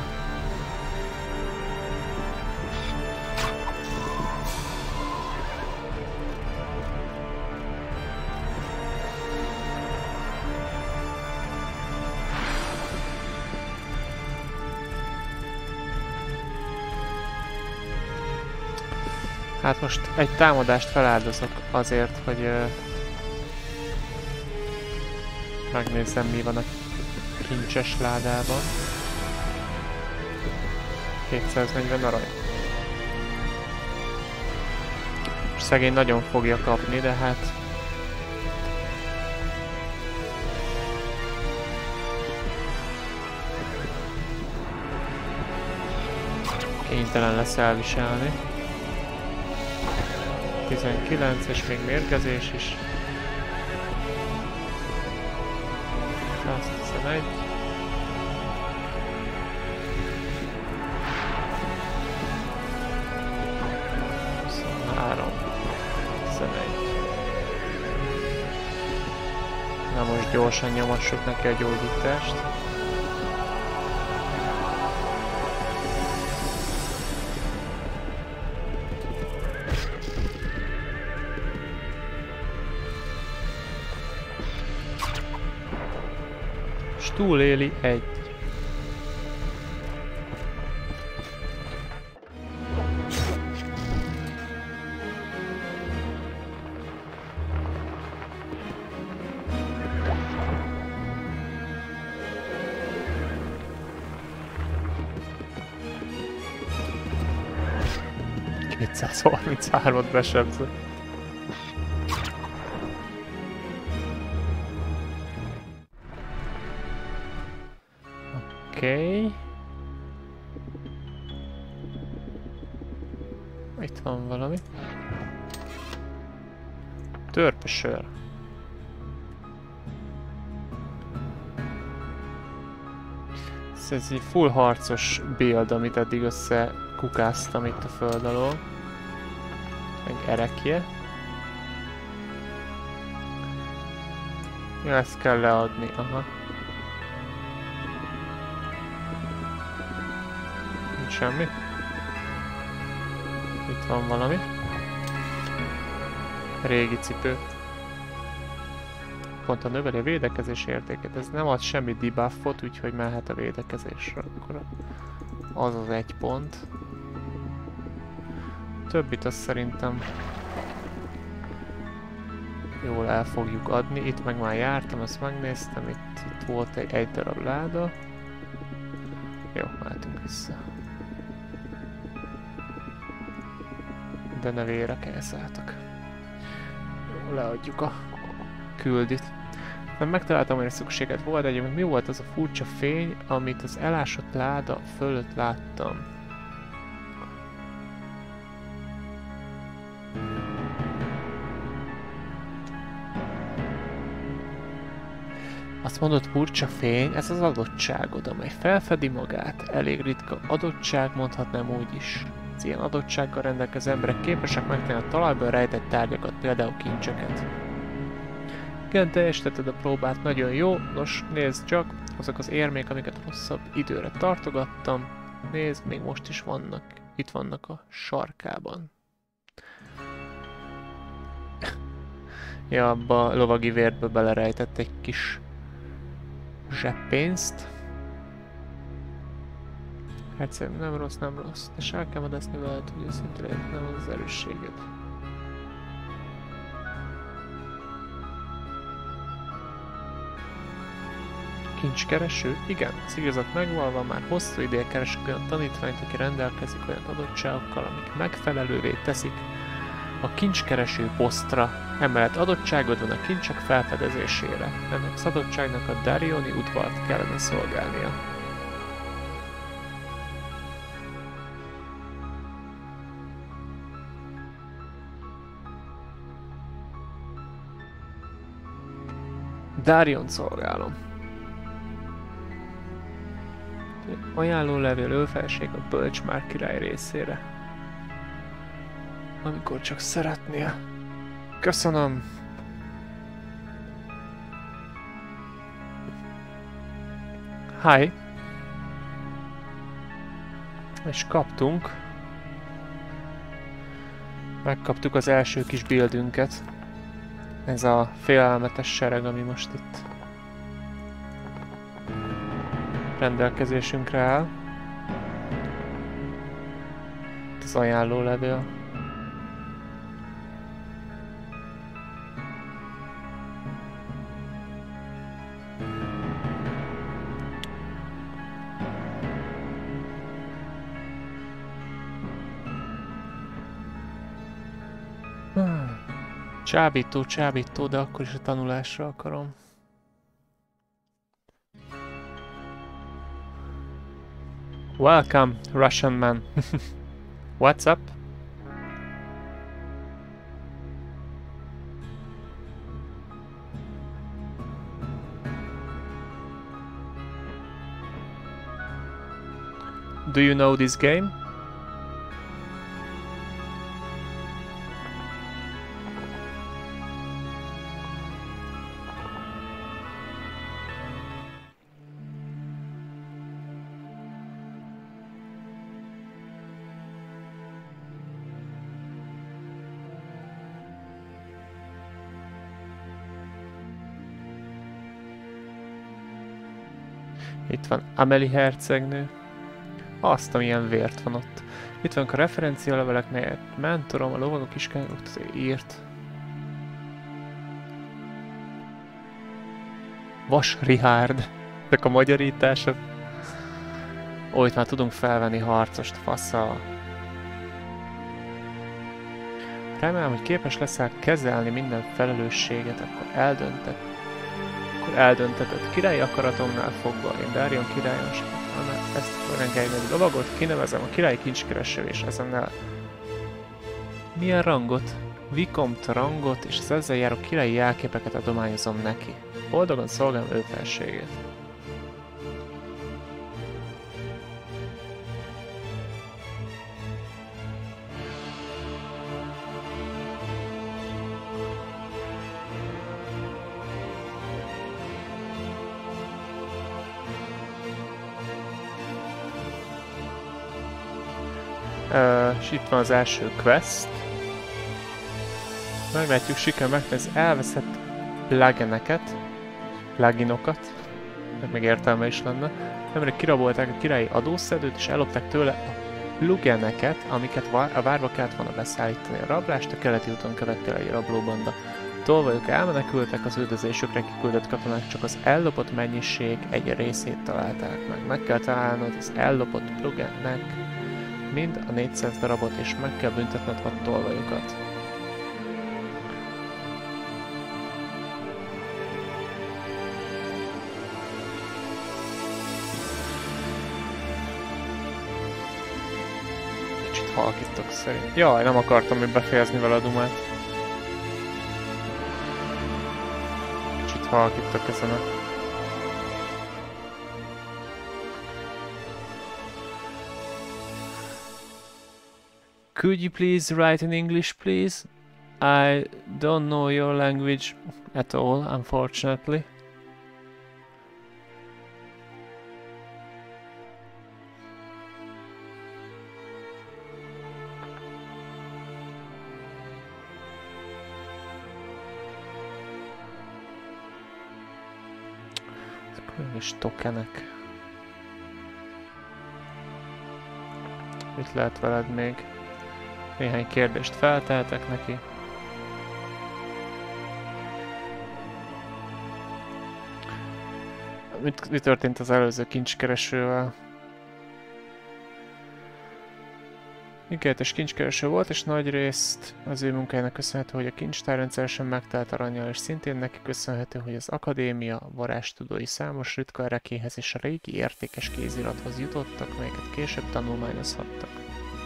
Hát most egy támadást feláldozok azért, hogy uh, megnézzem, mi van a kincses ládában. kétszáznegyven arany. Szegény nagyon fogja kapni, de hát... kénytelen lesz elviselni. tizenkilenc és még mérgezés is. száztizenegy. huszonhárom. tizenegy. Na most gyorsan nyomassuk neki a gyógyítást. Túléli egy. kétszázharminchárom-at besebzett. Oké. Okay. Itt van valami. Törpösör. Ez egy full harcos build, amit eddig összekukáztam itt a föld alól. Egy erekje. Ja, ezt kell leadni, aha. Semmi. Itt van valami. Régi cipő. Pont a növeli a védekezés értéket. Ez nem ad semmi debuffot, úgyhogy mehet a védekezésre. Akkor az az egy pont. Többit azt szerintem jól el fogjuk adni. Itt meg már jártam, ezt megnéztem. Itt, itt volt egy, egy darab láda. Jó, mehetünk vissza. De ne vérek elszálltak. Jó, leadjuk a küldit. Mert megtaláltam, hogy szükséget volt, egyébként mi volt az a furcsa fény, amit az elásott láda fölött láttam. Azt mondod, furcsa fény, ez az adottságod, amely felfedi magát. Elég ritka adottság, mondhatnám úgy is. Az ilyen adottsággal rendelkező emberek képesek megtenni a talajban rejtett tárgyakat, például kincseket. Igen, teljesítetted a próbát, nagyon jó. Nos, nézd csak, azok az érmék, amiket hosszabb időre tartogattam. Nézd, még most is vannak. Itt vannak a sarkában. Ja, abba a lovagi vérből belerejtett egy kis zseppénzt. Hát nem rossz, nem rossz. De se kell vadászni veled, hogy őszintén nem az az erősséged. Kincskereső? Igen, az igazat megvalva már hosszú ideje keresek olyan tanítványt, aki rendelkezik olyan adottságokkal, amik megfelelővé teszik a kincskereső posztra. Emellett adottságod van a kincsek felfedezésére. Ennek az adottságnak a Darioni udvart kellene szolgálnia. Darion szolgálom. Ajánlólevél ölfelség a Bölcsmár király részére. Amikor csak szeretnél. Köszönöm. Hi. És kaptunk. Megkaptuk az első kis buildünket. Ez a félelmetes sereg, ami most itt rendelkezésünkre áll. Itt az ajánlólevél. Csábító, csábító, de akkor is a tanulásra akarom. Welcome, Russian man. What's up? Do you know this game? Itt van Amelie hercegnő. Azt, amilyen vért van ott. Itt vannak a referencialevelek, melyet mentorom, a lovagok is írt. Vas Richárd. Ezek a magyarítások. Ó, itt már tudunk felvenni harcost, faszal. Remélem, hogy képes leszel kezelni minden felelősséget, akkor eldöntet. Akkor eldönteted. Királyi akaratomnál fogva, én Darion királyon ezt a rengeljegy lovagot kinevezem a királyi kincskereső, és ezennel milyen rangot? Vicomte rangot, és az ezzel járó királyi jelképeket adományozom neki. Boldogan szolgálom ő felségét. Uh, és itt van az első quest. Meglátjuk, sikerül megnézni elveszett plugineket, pluginokat, meg még értelme is lenne. Nemrég kirabolták a királyi adószedőt, és ellopták tőle a plugineket, amiket a várba kellett volna beszállítani. A rablást a keleti úton követte el egy rablóbanda. Tolvajok elmenekültek, az üldözésükre kiküldött katonák csak az ellopott mennyiség egy részét találták meg. Meg kell találnod az ellopott pluginnek mind a négyszáz darabot, és meg kell büntetned a tolvajokat. Kicsit halkítok szerint. Jaj, nem akartam még befejezni vele a dumát. Kicsit halkítok ezen a... Could you please write in English, please? I don't know your language at all, unfortunately. Ezek különös tokenek. Mit lehet veled még? Néhány kérdést feltehetek neki. Mit, mi történt az előző kincskeresővel? Ígéretes kincskereső volt, és nagy részt az ő munkájának köszönhető, hogy a kincstár rendszeresen megtelt arannyal, és szintén neki köszönhető, hogy az akadémia varázstudói számos ritka erekéhez és a régi értékes kézirathoz jutottak, melyeket később tanulmányozhattak.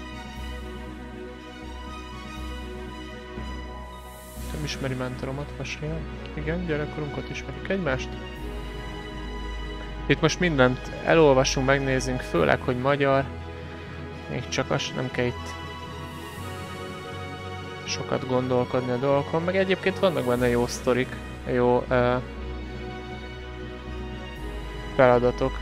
Nem ismeri mentoromat, Vasrián? Igen, gyerekkorunkat ismerjük egymást. Itt most mindent elolvasunk, megnézzünk, főleg, hogy magyar. Még csak az nem kell itt sokat gondolkodni a dolgokon, meg egyébként vannak benne jó sztorik, jó uh, feladatok.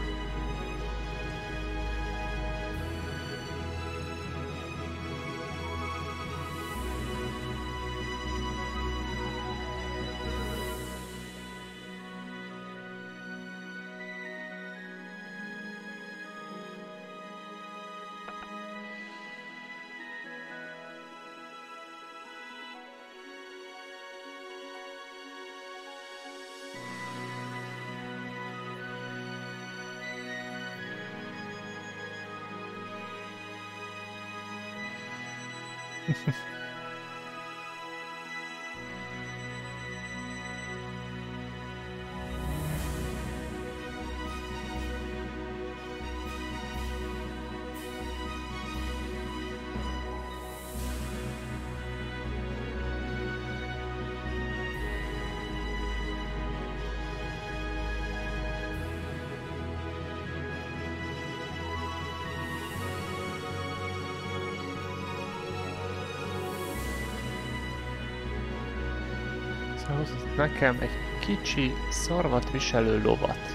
Ahhoz nekem egy kicsi szarvat viselő lovat.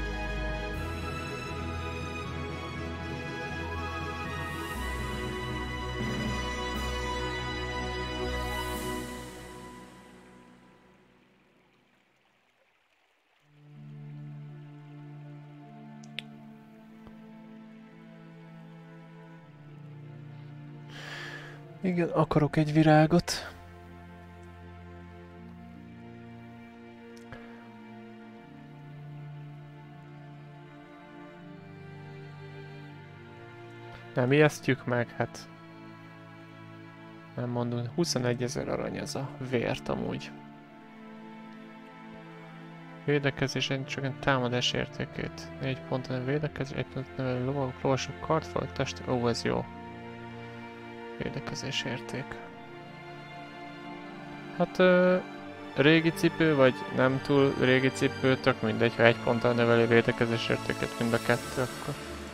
Igen, akarok egy virágot. Nem ijesztjük meg, hát... Nem mondom, huszonegyezer arany ez a vért amúgy. Védekezés, csak egy támadás értékét. négy ponton a védekezés, egy ponton növelő lovagok, lovasok, kartfalak, test... Ó, ez jó. Védekezés érték. Hát... Ö, régi cipő, vagy nem túl régi cipő, tök mindegy, ha egy ponttal növeli védekezés értéket mind a kettő, akkor...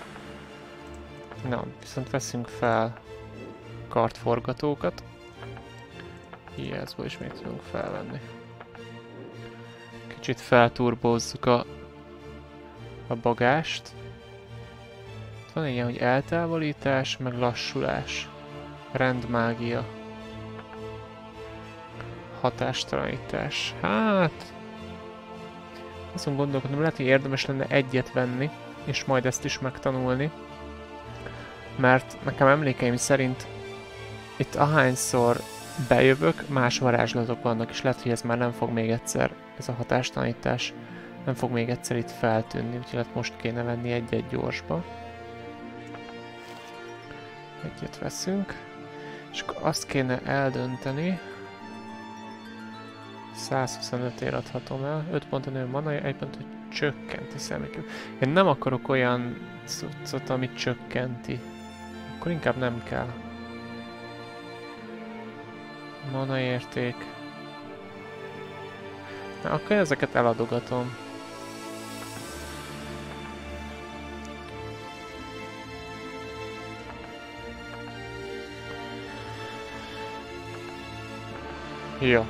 Na, viszont veszünk fel kartforgatókat. Hiászból is még tudunk felvenni. Kicsit felturbózzuk a, a bagást. Van ilyen, hogy eltávolítás, meg lassulás. Rendmágia. Hatástalanítás. Hát... Azon gondolkodom, lehet, hogy érdemes lenne egyet venni, és majd ezt is megtanulni. Mert nekem emlékeim szerint itt ahányszor bejövök, más varázslatok vannak, és lehet, hogy ez már nem fog még egyszer, ez a hatástalanítás nem fog még egyszer itt feltűnni, úgyhogy lehet most kéne venni egy-egy gyorsba. Egyet veszünk, és akkor azt kéne eldönteni, százhuszonötért adhatom el, öt ponton nő mana, egy pont, hogy csökkenti személyeket. Én nem akarok olyan cuccot, amit csökkenti. Akkor inkább nem kell. Mana érték. Na, akkor ezeket eladogatom. Jó.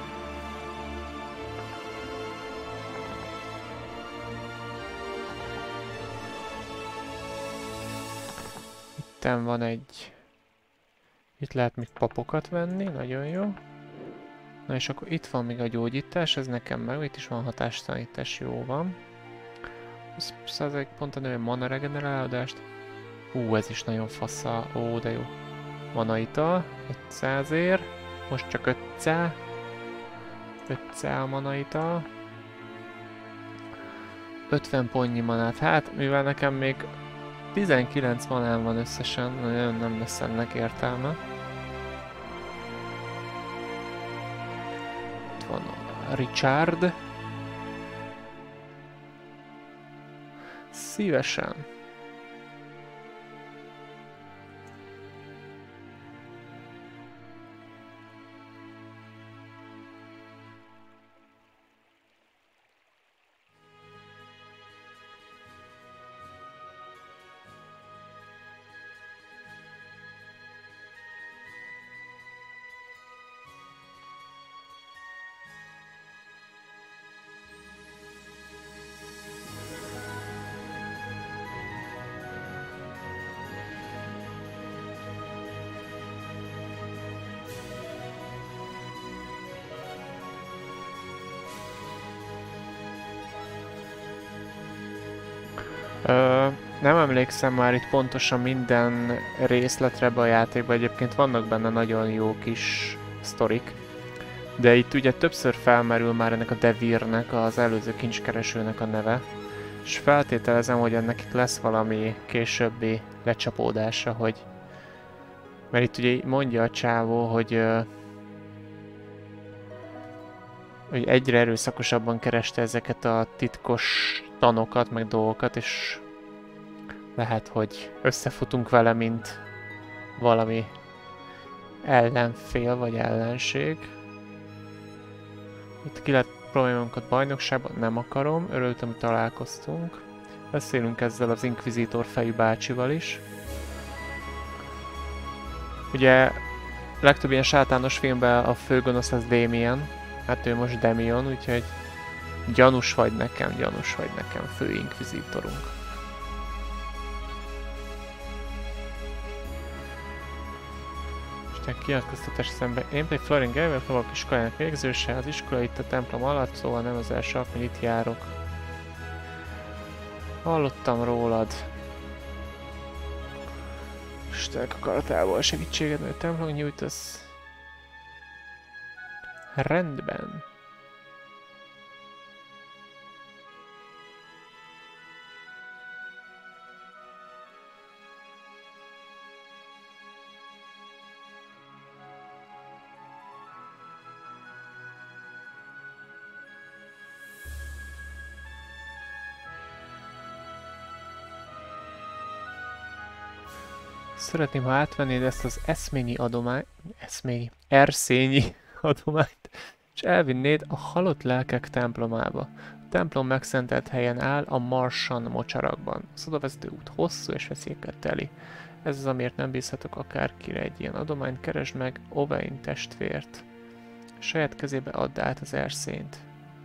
Itten van egy... Itt lehet még papokat venni, nagyon jó. Na és akkor itt van még a gyógyítás, ez nekem meg, itt is van hatástalanítás, jó van. százalék pont a növő mana regenerálódást. Ú, ez is nagyon fasza, ó, de jó. Mana ital, ötszázért, most csak ötszáz. ötszáz a mana ital. ötven pontnyi manát, hát mivel nekem még tizenkilenc manám van összesen, nagyon nem lesz ennek értelme. Itt van a Richard. Szívesen. Ö, nem emlékszem már itt pontosan minden részletre be a játékban, egyébként vannak benne nagyon jó kis sztorik. De itt ugye többször felmerül már ennek a Devirnek, az előző kincskeresőnek a neve. És feltételezem, hogy ennek itt lesz valami későbbi lecsapódása, hogy... Mert itt ugye mondja a csávó, hogy... hogy egyre erőszakosabban kereste ezeket a titkos tanokat, meg dolgokat, és lehet, hogy összefutunk vele, mint valami ellenfél, vagy ellenség. Itt ki lehet próbálni magunkat bajnokságban, nem akarom, örültem, hogy találkoztunk. Beszélünk ezzel az inkvizítor fejű bácsival is. Ugye legtöbb ilyen sátános filmben a főgonosz az Damien, Hát ő most Demion, úgyhogy gyanús vagy nekem, gyanús vagy nekem, fő inkvizítorunk. Isten kinyilatkoztatás szemben. Én pedig Florin Gerber, lovak iskolájának végzőse, az iskola itt a templom alatt, szóval nem az első alkalom, hogy itt járok. Hallottam rólad. Isten akaratából segítséged, mert a templom nyújtasz. Rendben. Szeretném, ha átvennéd ezt az eszményi adományt, eszményi, erszényi adományt, és elvinnéd a halott lelkek templomába. A templom megszentelt helyen áll a Marsan mocsarakban. Az odavezető út hosszú és veszélyekkel teli. Ez az, amiért nem bízhatok akárkire egy ilyen adományt. Keresd meg Owain testvért. A saját kezébe add át az erszényt.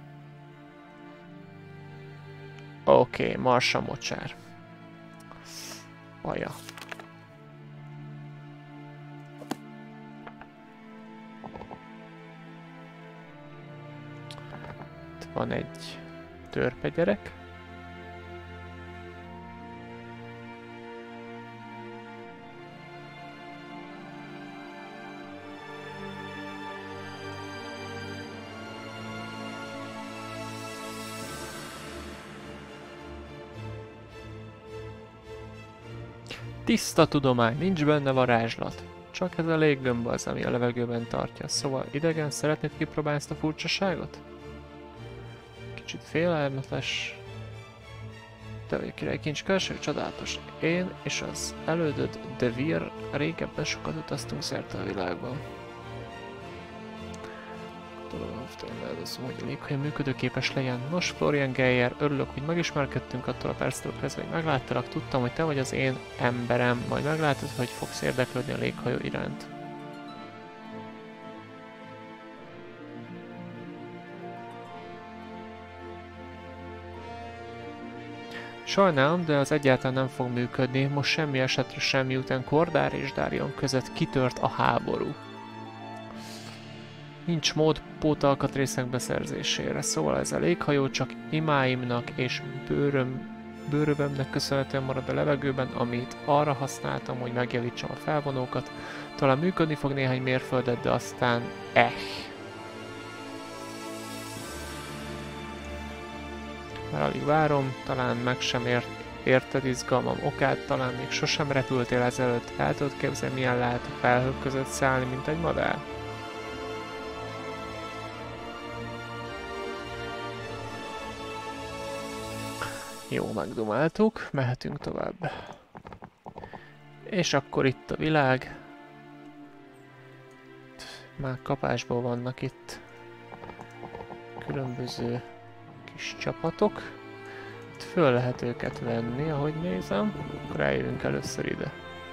Oké, okay, Marsan mocsár. Aja. Van egy törpe gyerek. Tiszta tudomány, nincs benne varázslat. Csak ez a léggömb az, ami a levegőben tartja. Szóval idegen, szeretnéd kipróbálni ezt a furcsaságot? Kicsit félelmetes. Te vagy a király kincskereső, csodálatos. Én és az elődöd, De Vir, régebben sokat utaztunk szerte a világban. Tudom, hogy a léghely működőképes legyen. Nos, Florian Geyer, örülök, hogy megismerkedtünk attól a perctől kezdve, hogy megláttalak. Tudtam, hogy te vagy az én emberem, majd meglátod, hogy fogsz érdeklődni a léghajó iránt. Sajnálom, de az egyáltalán nem fog működni, most semmi esetre sem, miután Kordár és Darion között kitört a háború. Nincs mód pótalkatrészek beszerzésére, szóval ez a léghajó csak imáimnak és bőröm, bőrövömnek köszönhetően marad a levegőben, amit arra használtam, hogy megjavítsam a felvonókat. Talán működni fog néhány mérföldet, de aztán eh. Már alig várom, talán meg sem ért, érted izgalmam okát, talán még sosem repültél ezelőtt, el tudod képzelni, milyen lehet a felhők között szállni, mint egy madár? Jó, megdumáltuk, mehetünk tovább. És akkor itt a világ. Már kapásból vannak itt különböző kis csapatok. Itt föl lehet őket venni, ahogy nézem. Akkor eljövünk először ide.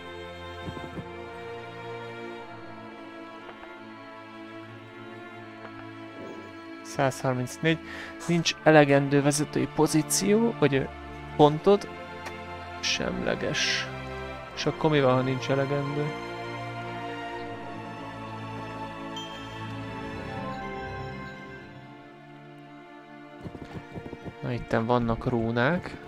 száz harmincnégy. Nincs elegendő vezetői pozíció, vagy pontod. Semleges. És akkor mi van, ha nincs elegendő? Na, itten vannak rúnák.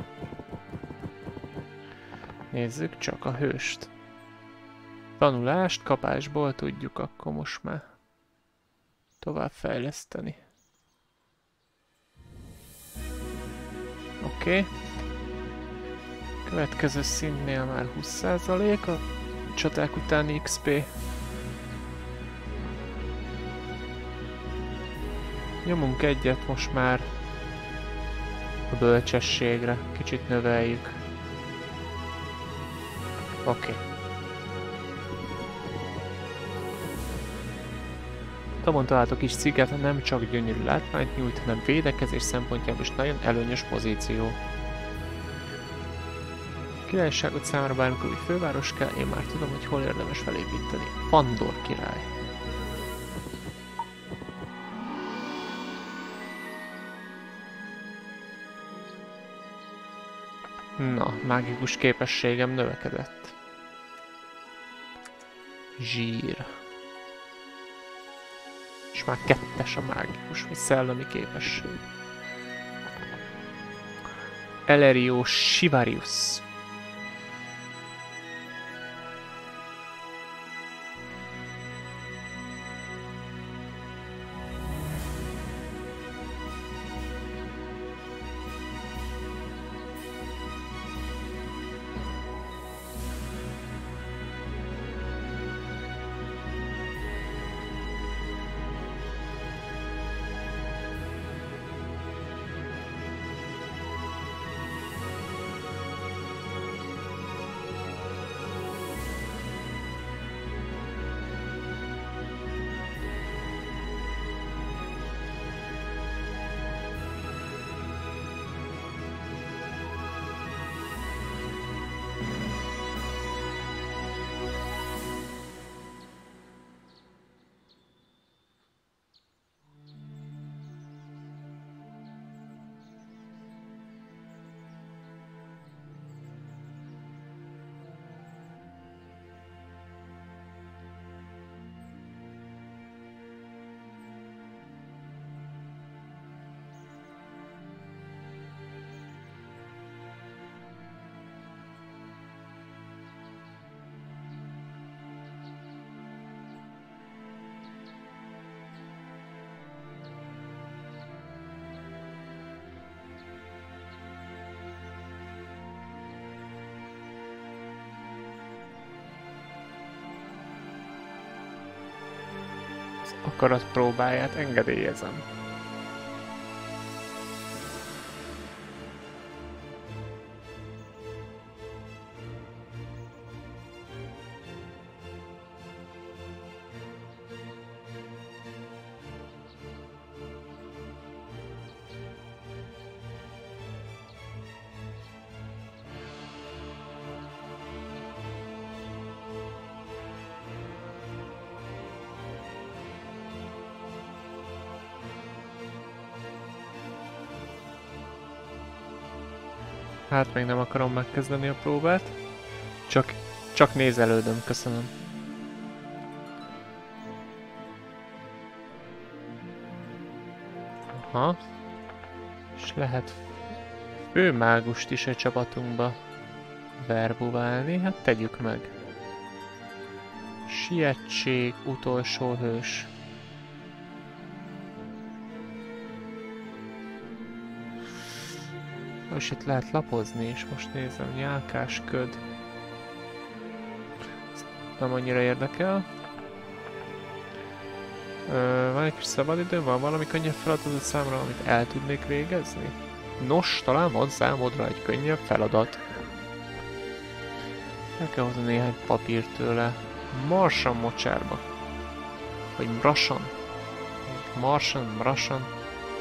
Nézzük csak a hőst. Tanulást kapásból tudjuk akkor most már tovább fejleszteni. Oké. Okay. Következő szintnél már húsz százalék a csaták utáni iksz pé. Nyomunk egyet most már a bölcsességre, kicsit növeljük. Oké. Okay. Tamon találtok is cikket, nem csak gyönyörű látványt nyújt, hanem védekezés szempontjából is nagyon előnyös pozíció. Királyságot számára bármikor új főváros kell, én már tudom, hogy hol érdemes felépíteni. Pandor király. Na, mágikus képességem növekedett. Zsír. És már kettes a mágikus, vagy szellemi képesség. Elerio Shivarius. Akarat próbáját engedélyezem. Hát még nem akarom megkezdeni a próbát. Csak, csak nézelődöm, köszönöm. Aha. És lehet főmágust is egy csapatunkba verbuválni. Hát tegyük meg. Sietség, utolsó hős. És itt lehet lapozni is, most nézem, nyálkás köd. Ez nem annyira érdekel. Ö, van egy kis szabadidő, van valami könnyebb feladat számra, amit el tudnék végezni? Nos, talán van számodra egy könnyebb feladat. El kell hozni néhány papírt tőle. Marsan mocsárba. Vagy mrasan. Marsan, mrasan.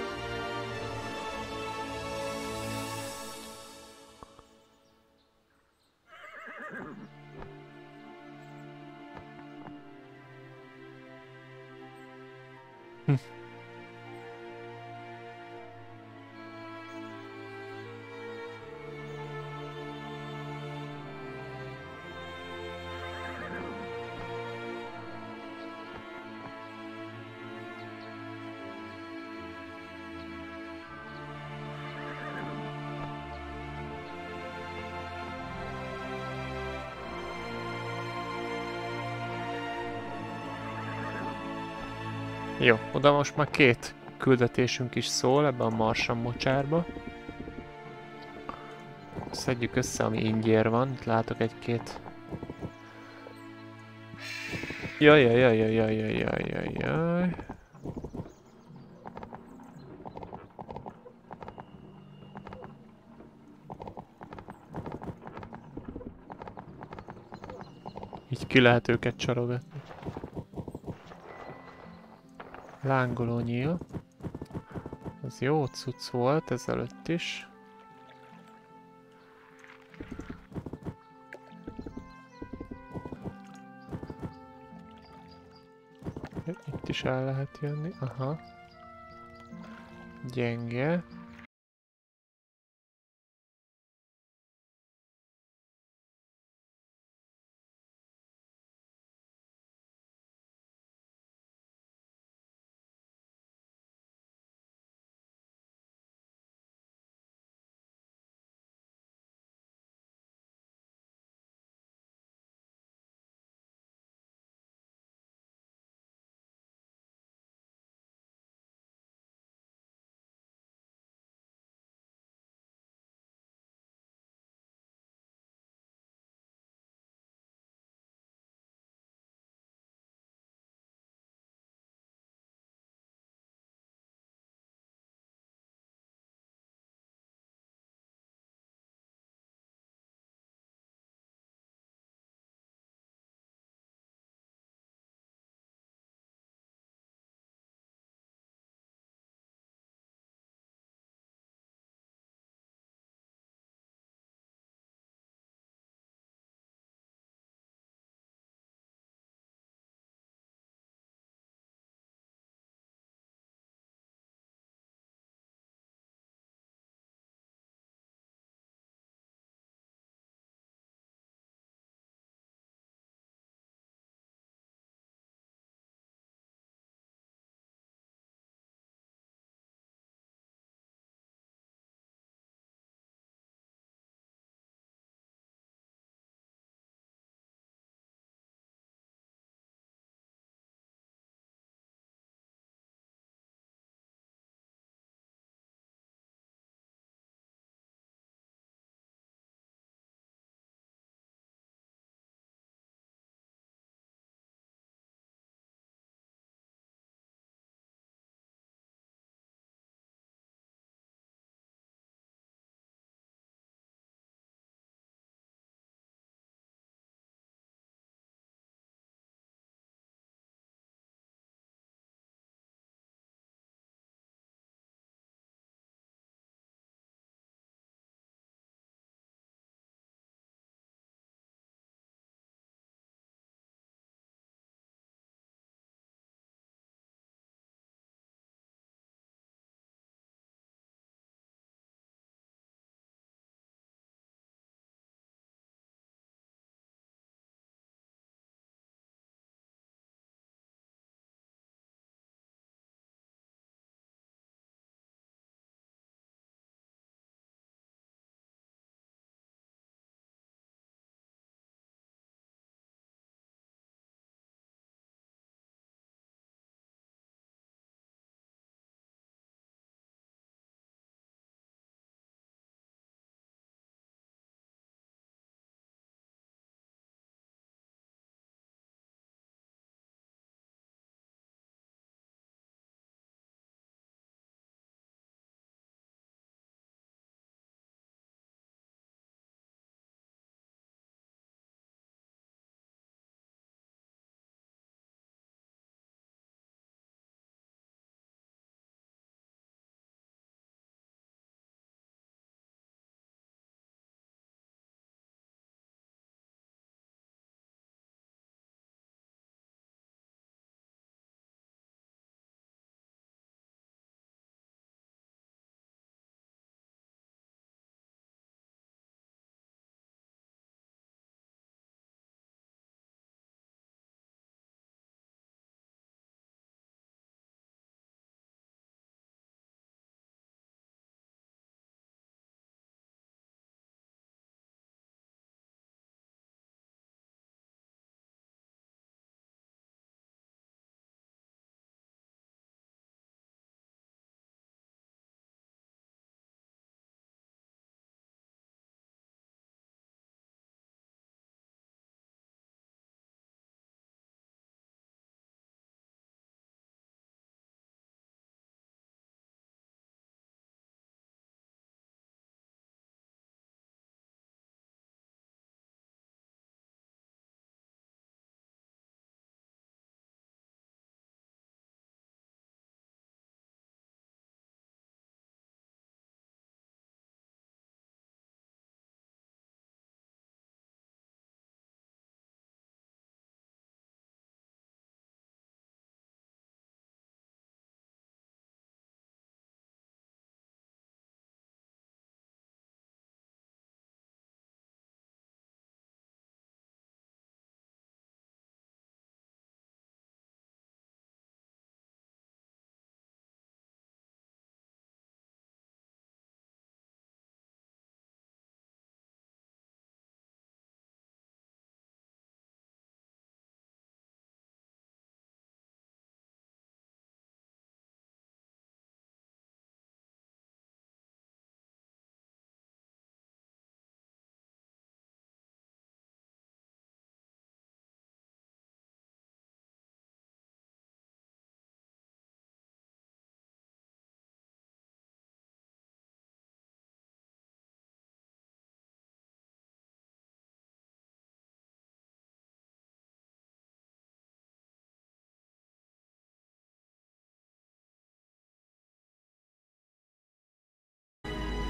Jó, oda most már két küldetésünk is szól ebbe a marsan mocsárba. Szedjük össze, ami ingyér van. Itt látok egy-két... Jaj, jaj, jaj, jaj, jaj, jaj, jaj, jaj, jaj. Így ki lehet őket csarogatni. Lángoló nyíl. Ez jó cucc volt ezelőtt is. Itt is el lehet jönni. Aha. Gyenge.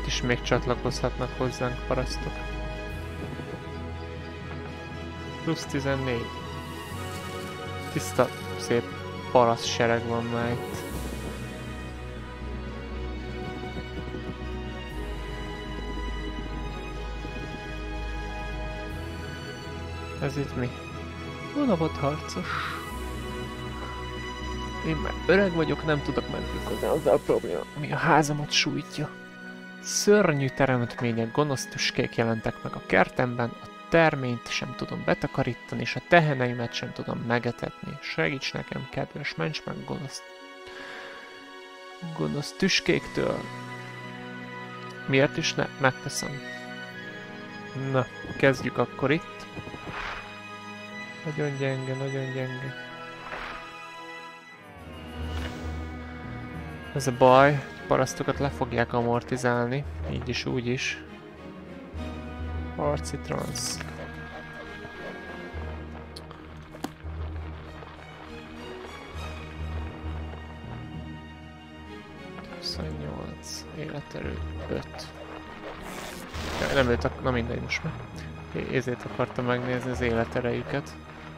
Itt is még csatlakozhatnak hozzánk parasztok. Plusz tizennégy. Tiszta, szép paraszt sereg van már itt. Ez itt mi? Vonavod harcos. Én már öreg vagyok, nem tudok menni hozzá, az a probléma, ami a házamat sújtja. Szörnyű teremtmények, gonosz tüskék jelentek meg a kertemben, a terményt sem tudom betakarítani, és a teheneimet sem tudom megetetni. Segíts nekem, kedves, ments meg gonosz... gonosz tüskéktől. Miért is ne? Megteszem. Na, kezdjük akkor itt. Nagyon gyenge, nagyon gyenge. Ez a baj, parasztokat le fogják amortizálni, így is, úgy is. Harci transz. huszonnyolc, életerő öt. Ja, nem őt, na mindegy most már. Ezért akartam megnézni az életerejüket.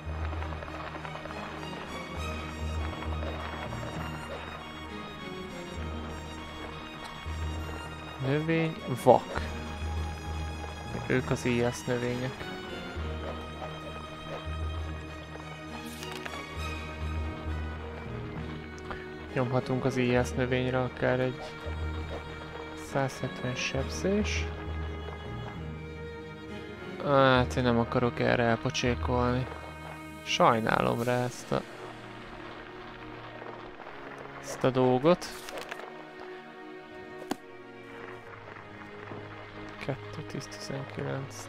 Növény, vak. Ők az íjász növények. Nyomhatunk az íjász növényre akár egy száz hetven sebzés. Hát én nem akarok erre elpocsékolni. Sajnálom rá ezt a... ezt a dolgot. kettő, tíz, tizenkilenc.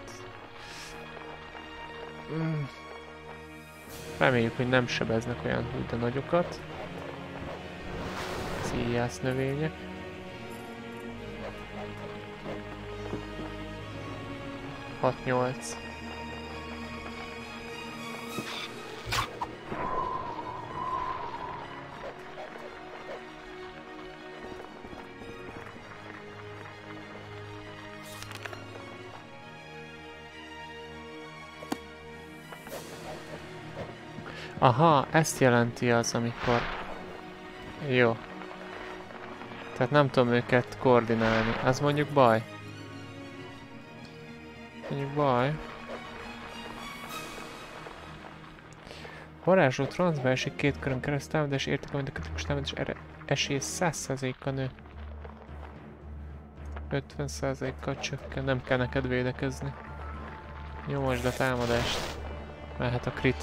Mm. Reméljük, hogy nem sebeznek olyan hú, de nagyokat. Az íjász növények. hat nyolc. Aha, ezt jelenti az, amikor... Jó. Tehát nem tudom őket koordinálni. Az mondjuk baj. Mondjuk baj. Varázsló transzba esik két körön keresztül támadás érték, amit a kritikus támadás erre esély száz százalékkal nő. ötven százalékkal csökken, nem kell neked védekezni. Nyomosd a támadást. Mehet a crit.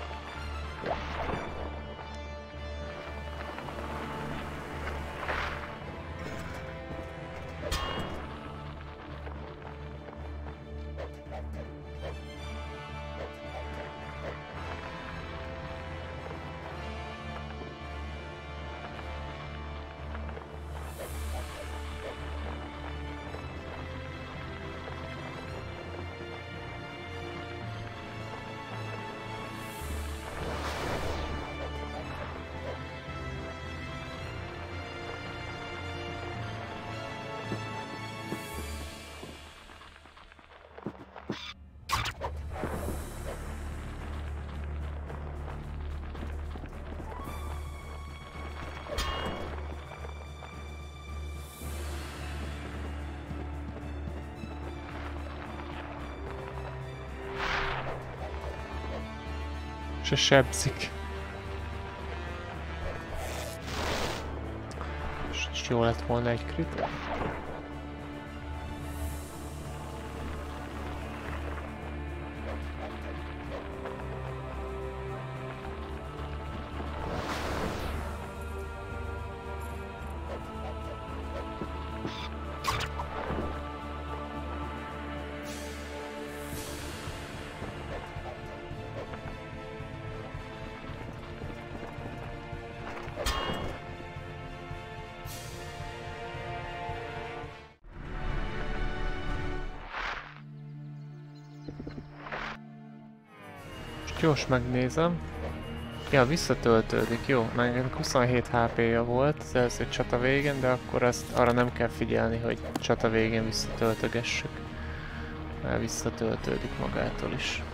Se sebzik. És jó lett volna egy crit. Gyors megnézem. Ja, visszatöltődik, jó. Meg huszonhét há pé-ja volt az első csata végén, de akkor azt arra nem kell figyelni, hogy csata végén visszatöltögessük. Mert visszatöltődik magától is.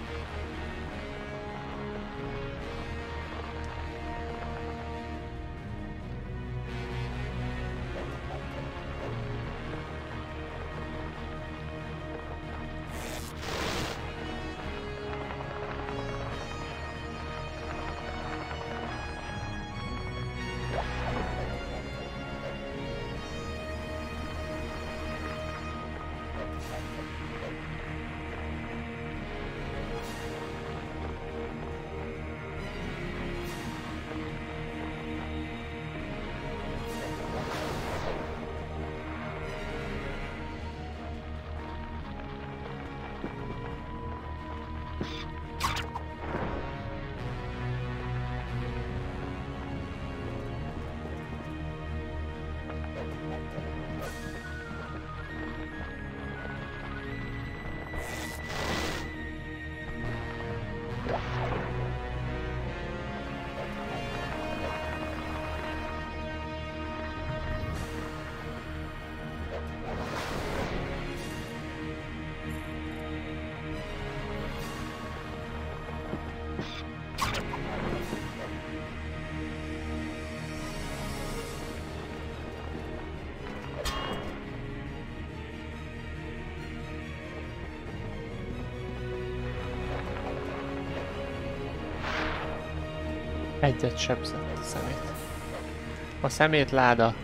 Egyet sebzett a szemét. A szemét láda.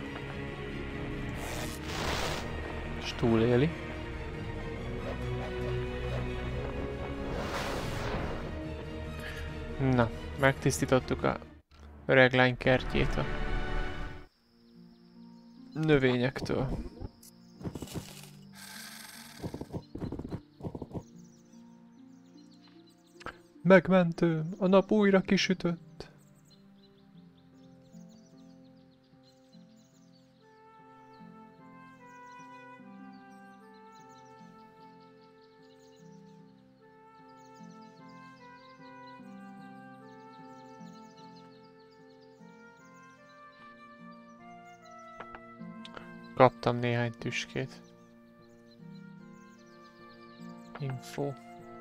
És túléli. Na, megtisztítottuk a öreg lány kertjét a növényektől. Megmentő, a nap újra kisütött. Kaptam néhány tüskét. Info.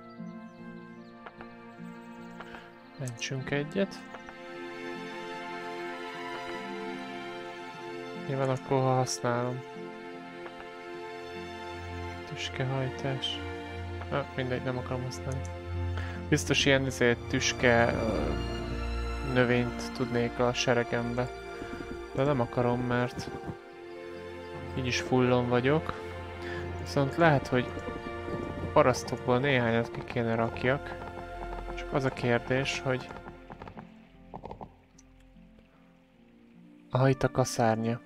Mentsünk egyet. Nyilván akkor, ha használom. Tüskehajtás. Ah, mindegy, nem akarom használni. Biztos ilyen ezért tüske uh, növényt tudnék a seregembe. De nem akarom, mert így is fullon vagyok. Viszont lehet, hogy parasztokból néhányat ki kéne rakjak. Csak az a kérdés, hogy... Aha, itt a kaszárnya.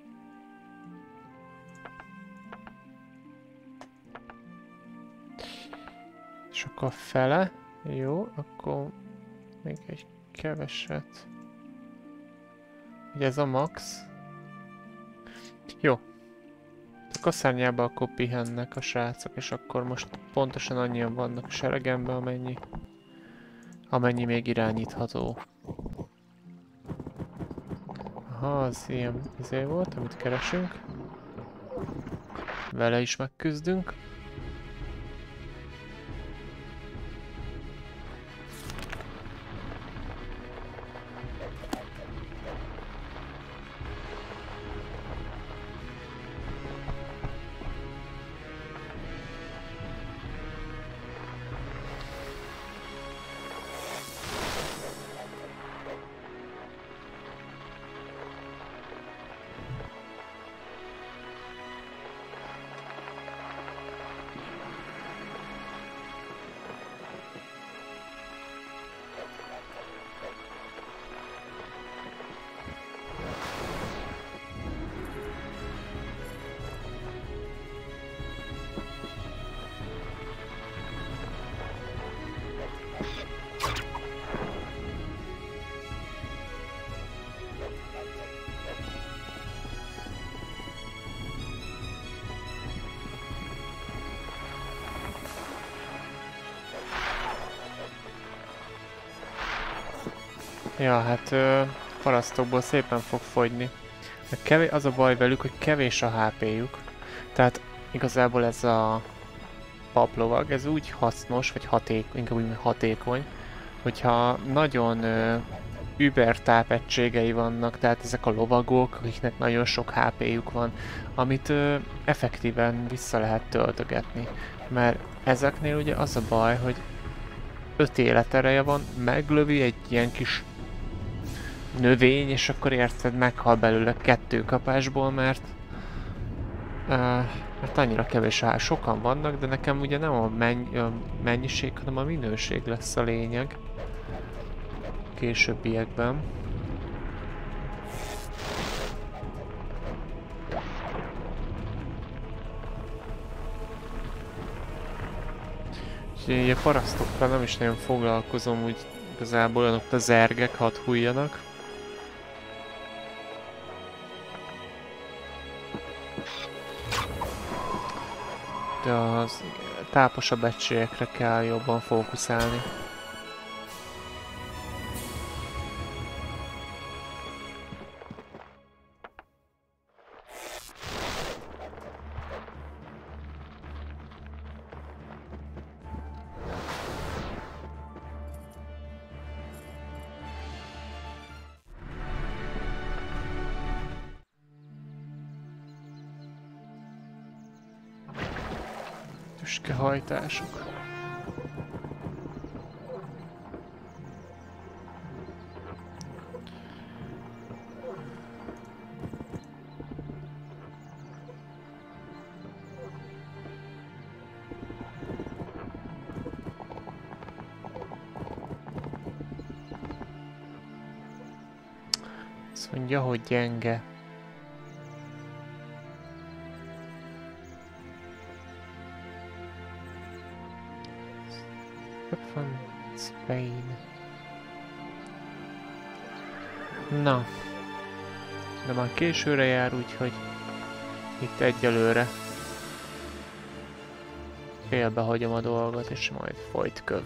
És akkor fele. Jó, akkor még egy keveset. Ugye ez a max. Jó. A kaszárnyában akkor pihennek a srácok, és akkor most pontosan annyian vannak a seregemben, amennyi, amennyi még irányítható. Aha, az ilyen izé volt, amit keresünk. Vele is megküzdünk. Ja, hát ö, parasztokból szépen fog fogyni. Kevés, az a baj velük, hogy kevés a há péjuk. Tehát igazából ez a paplovag, ez úgy hasznos, vagy hatékony, inkább úgy hatékony, hogyha nagyon ö, über tápegységei vannak, tehát ezek a lovagok, akiknek nagyon sok há péjuk van, amit ö, effektíven vissza lehet töltögetni. Mert ezeknél ugye az a baj, hogy öt életereje van, meglövi egy ilyen kis növény, és akkor érted, meghal belőle kettő kapásból, mert uh, mert annyira kevés áll. Sokan vannak, de nekem ugye nem a, menny a mennyiség, hanem a minőség lesz a lényeg későbbiekben. Úgyhogy így a parasztokkal nem is nagyon foglalkozom, úgy igazából olyanok a zergek, hadd hújjanak. De az táposabb egységekre kell jobban fókuszálni. Tüskehajtások. Azt mondja, hogy gyenge. Van Spain. Na. De már későre jár, úgyhogy itt egyelőre félbehagyom a dolgot, és majd folyt köv.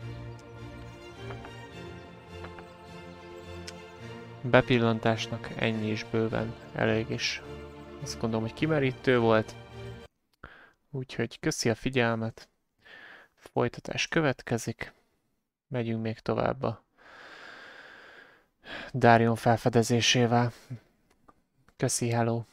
Bepillantásnak ennyi is bőven elég is. Azt gondolom, hogy kimerítő volt. Úgyhogy köszi a figyelmet. Folytatás következik. Megyünk még tovább a Darion felfedezésével. Köszi, hello!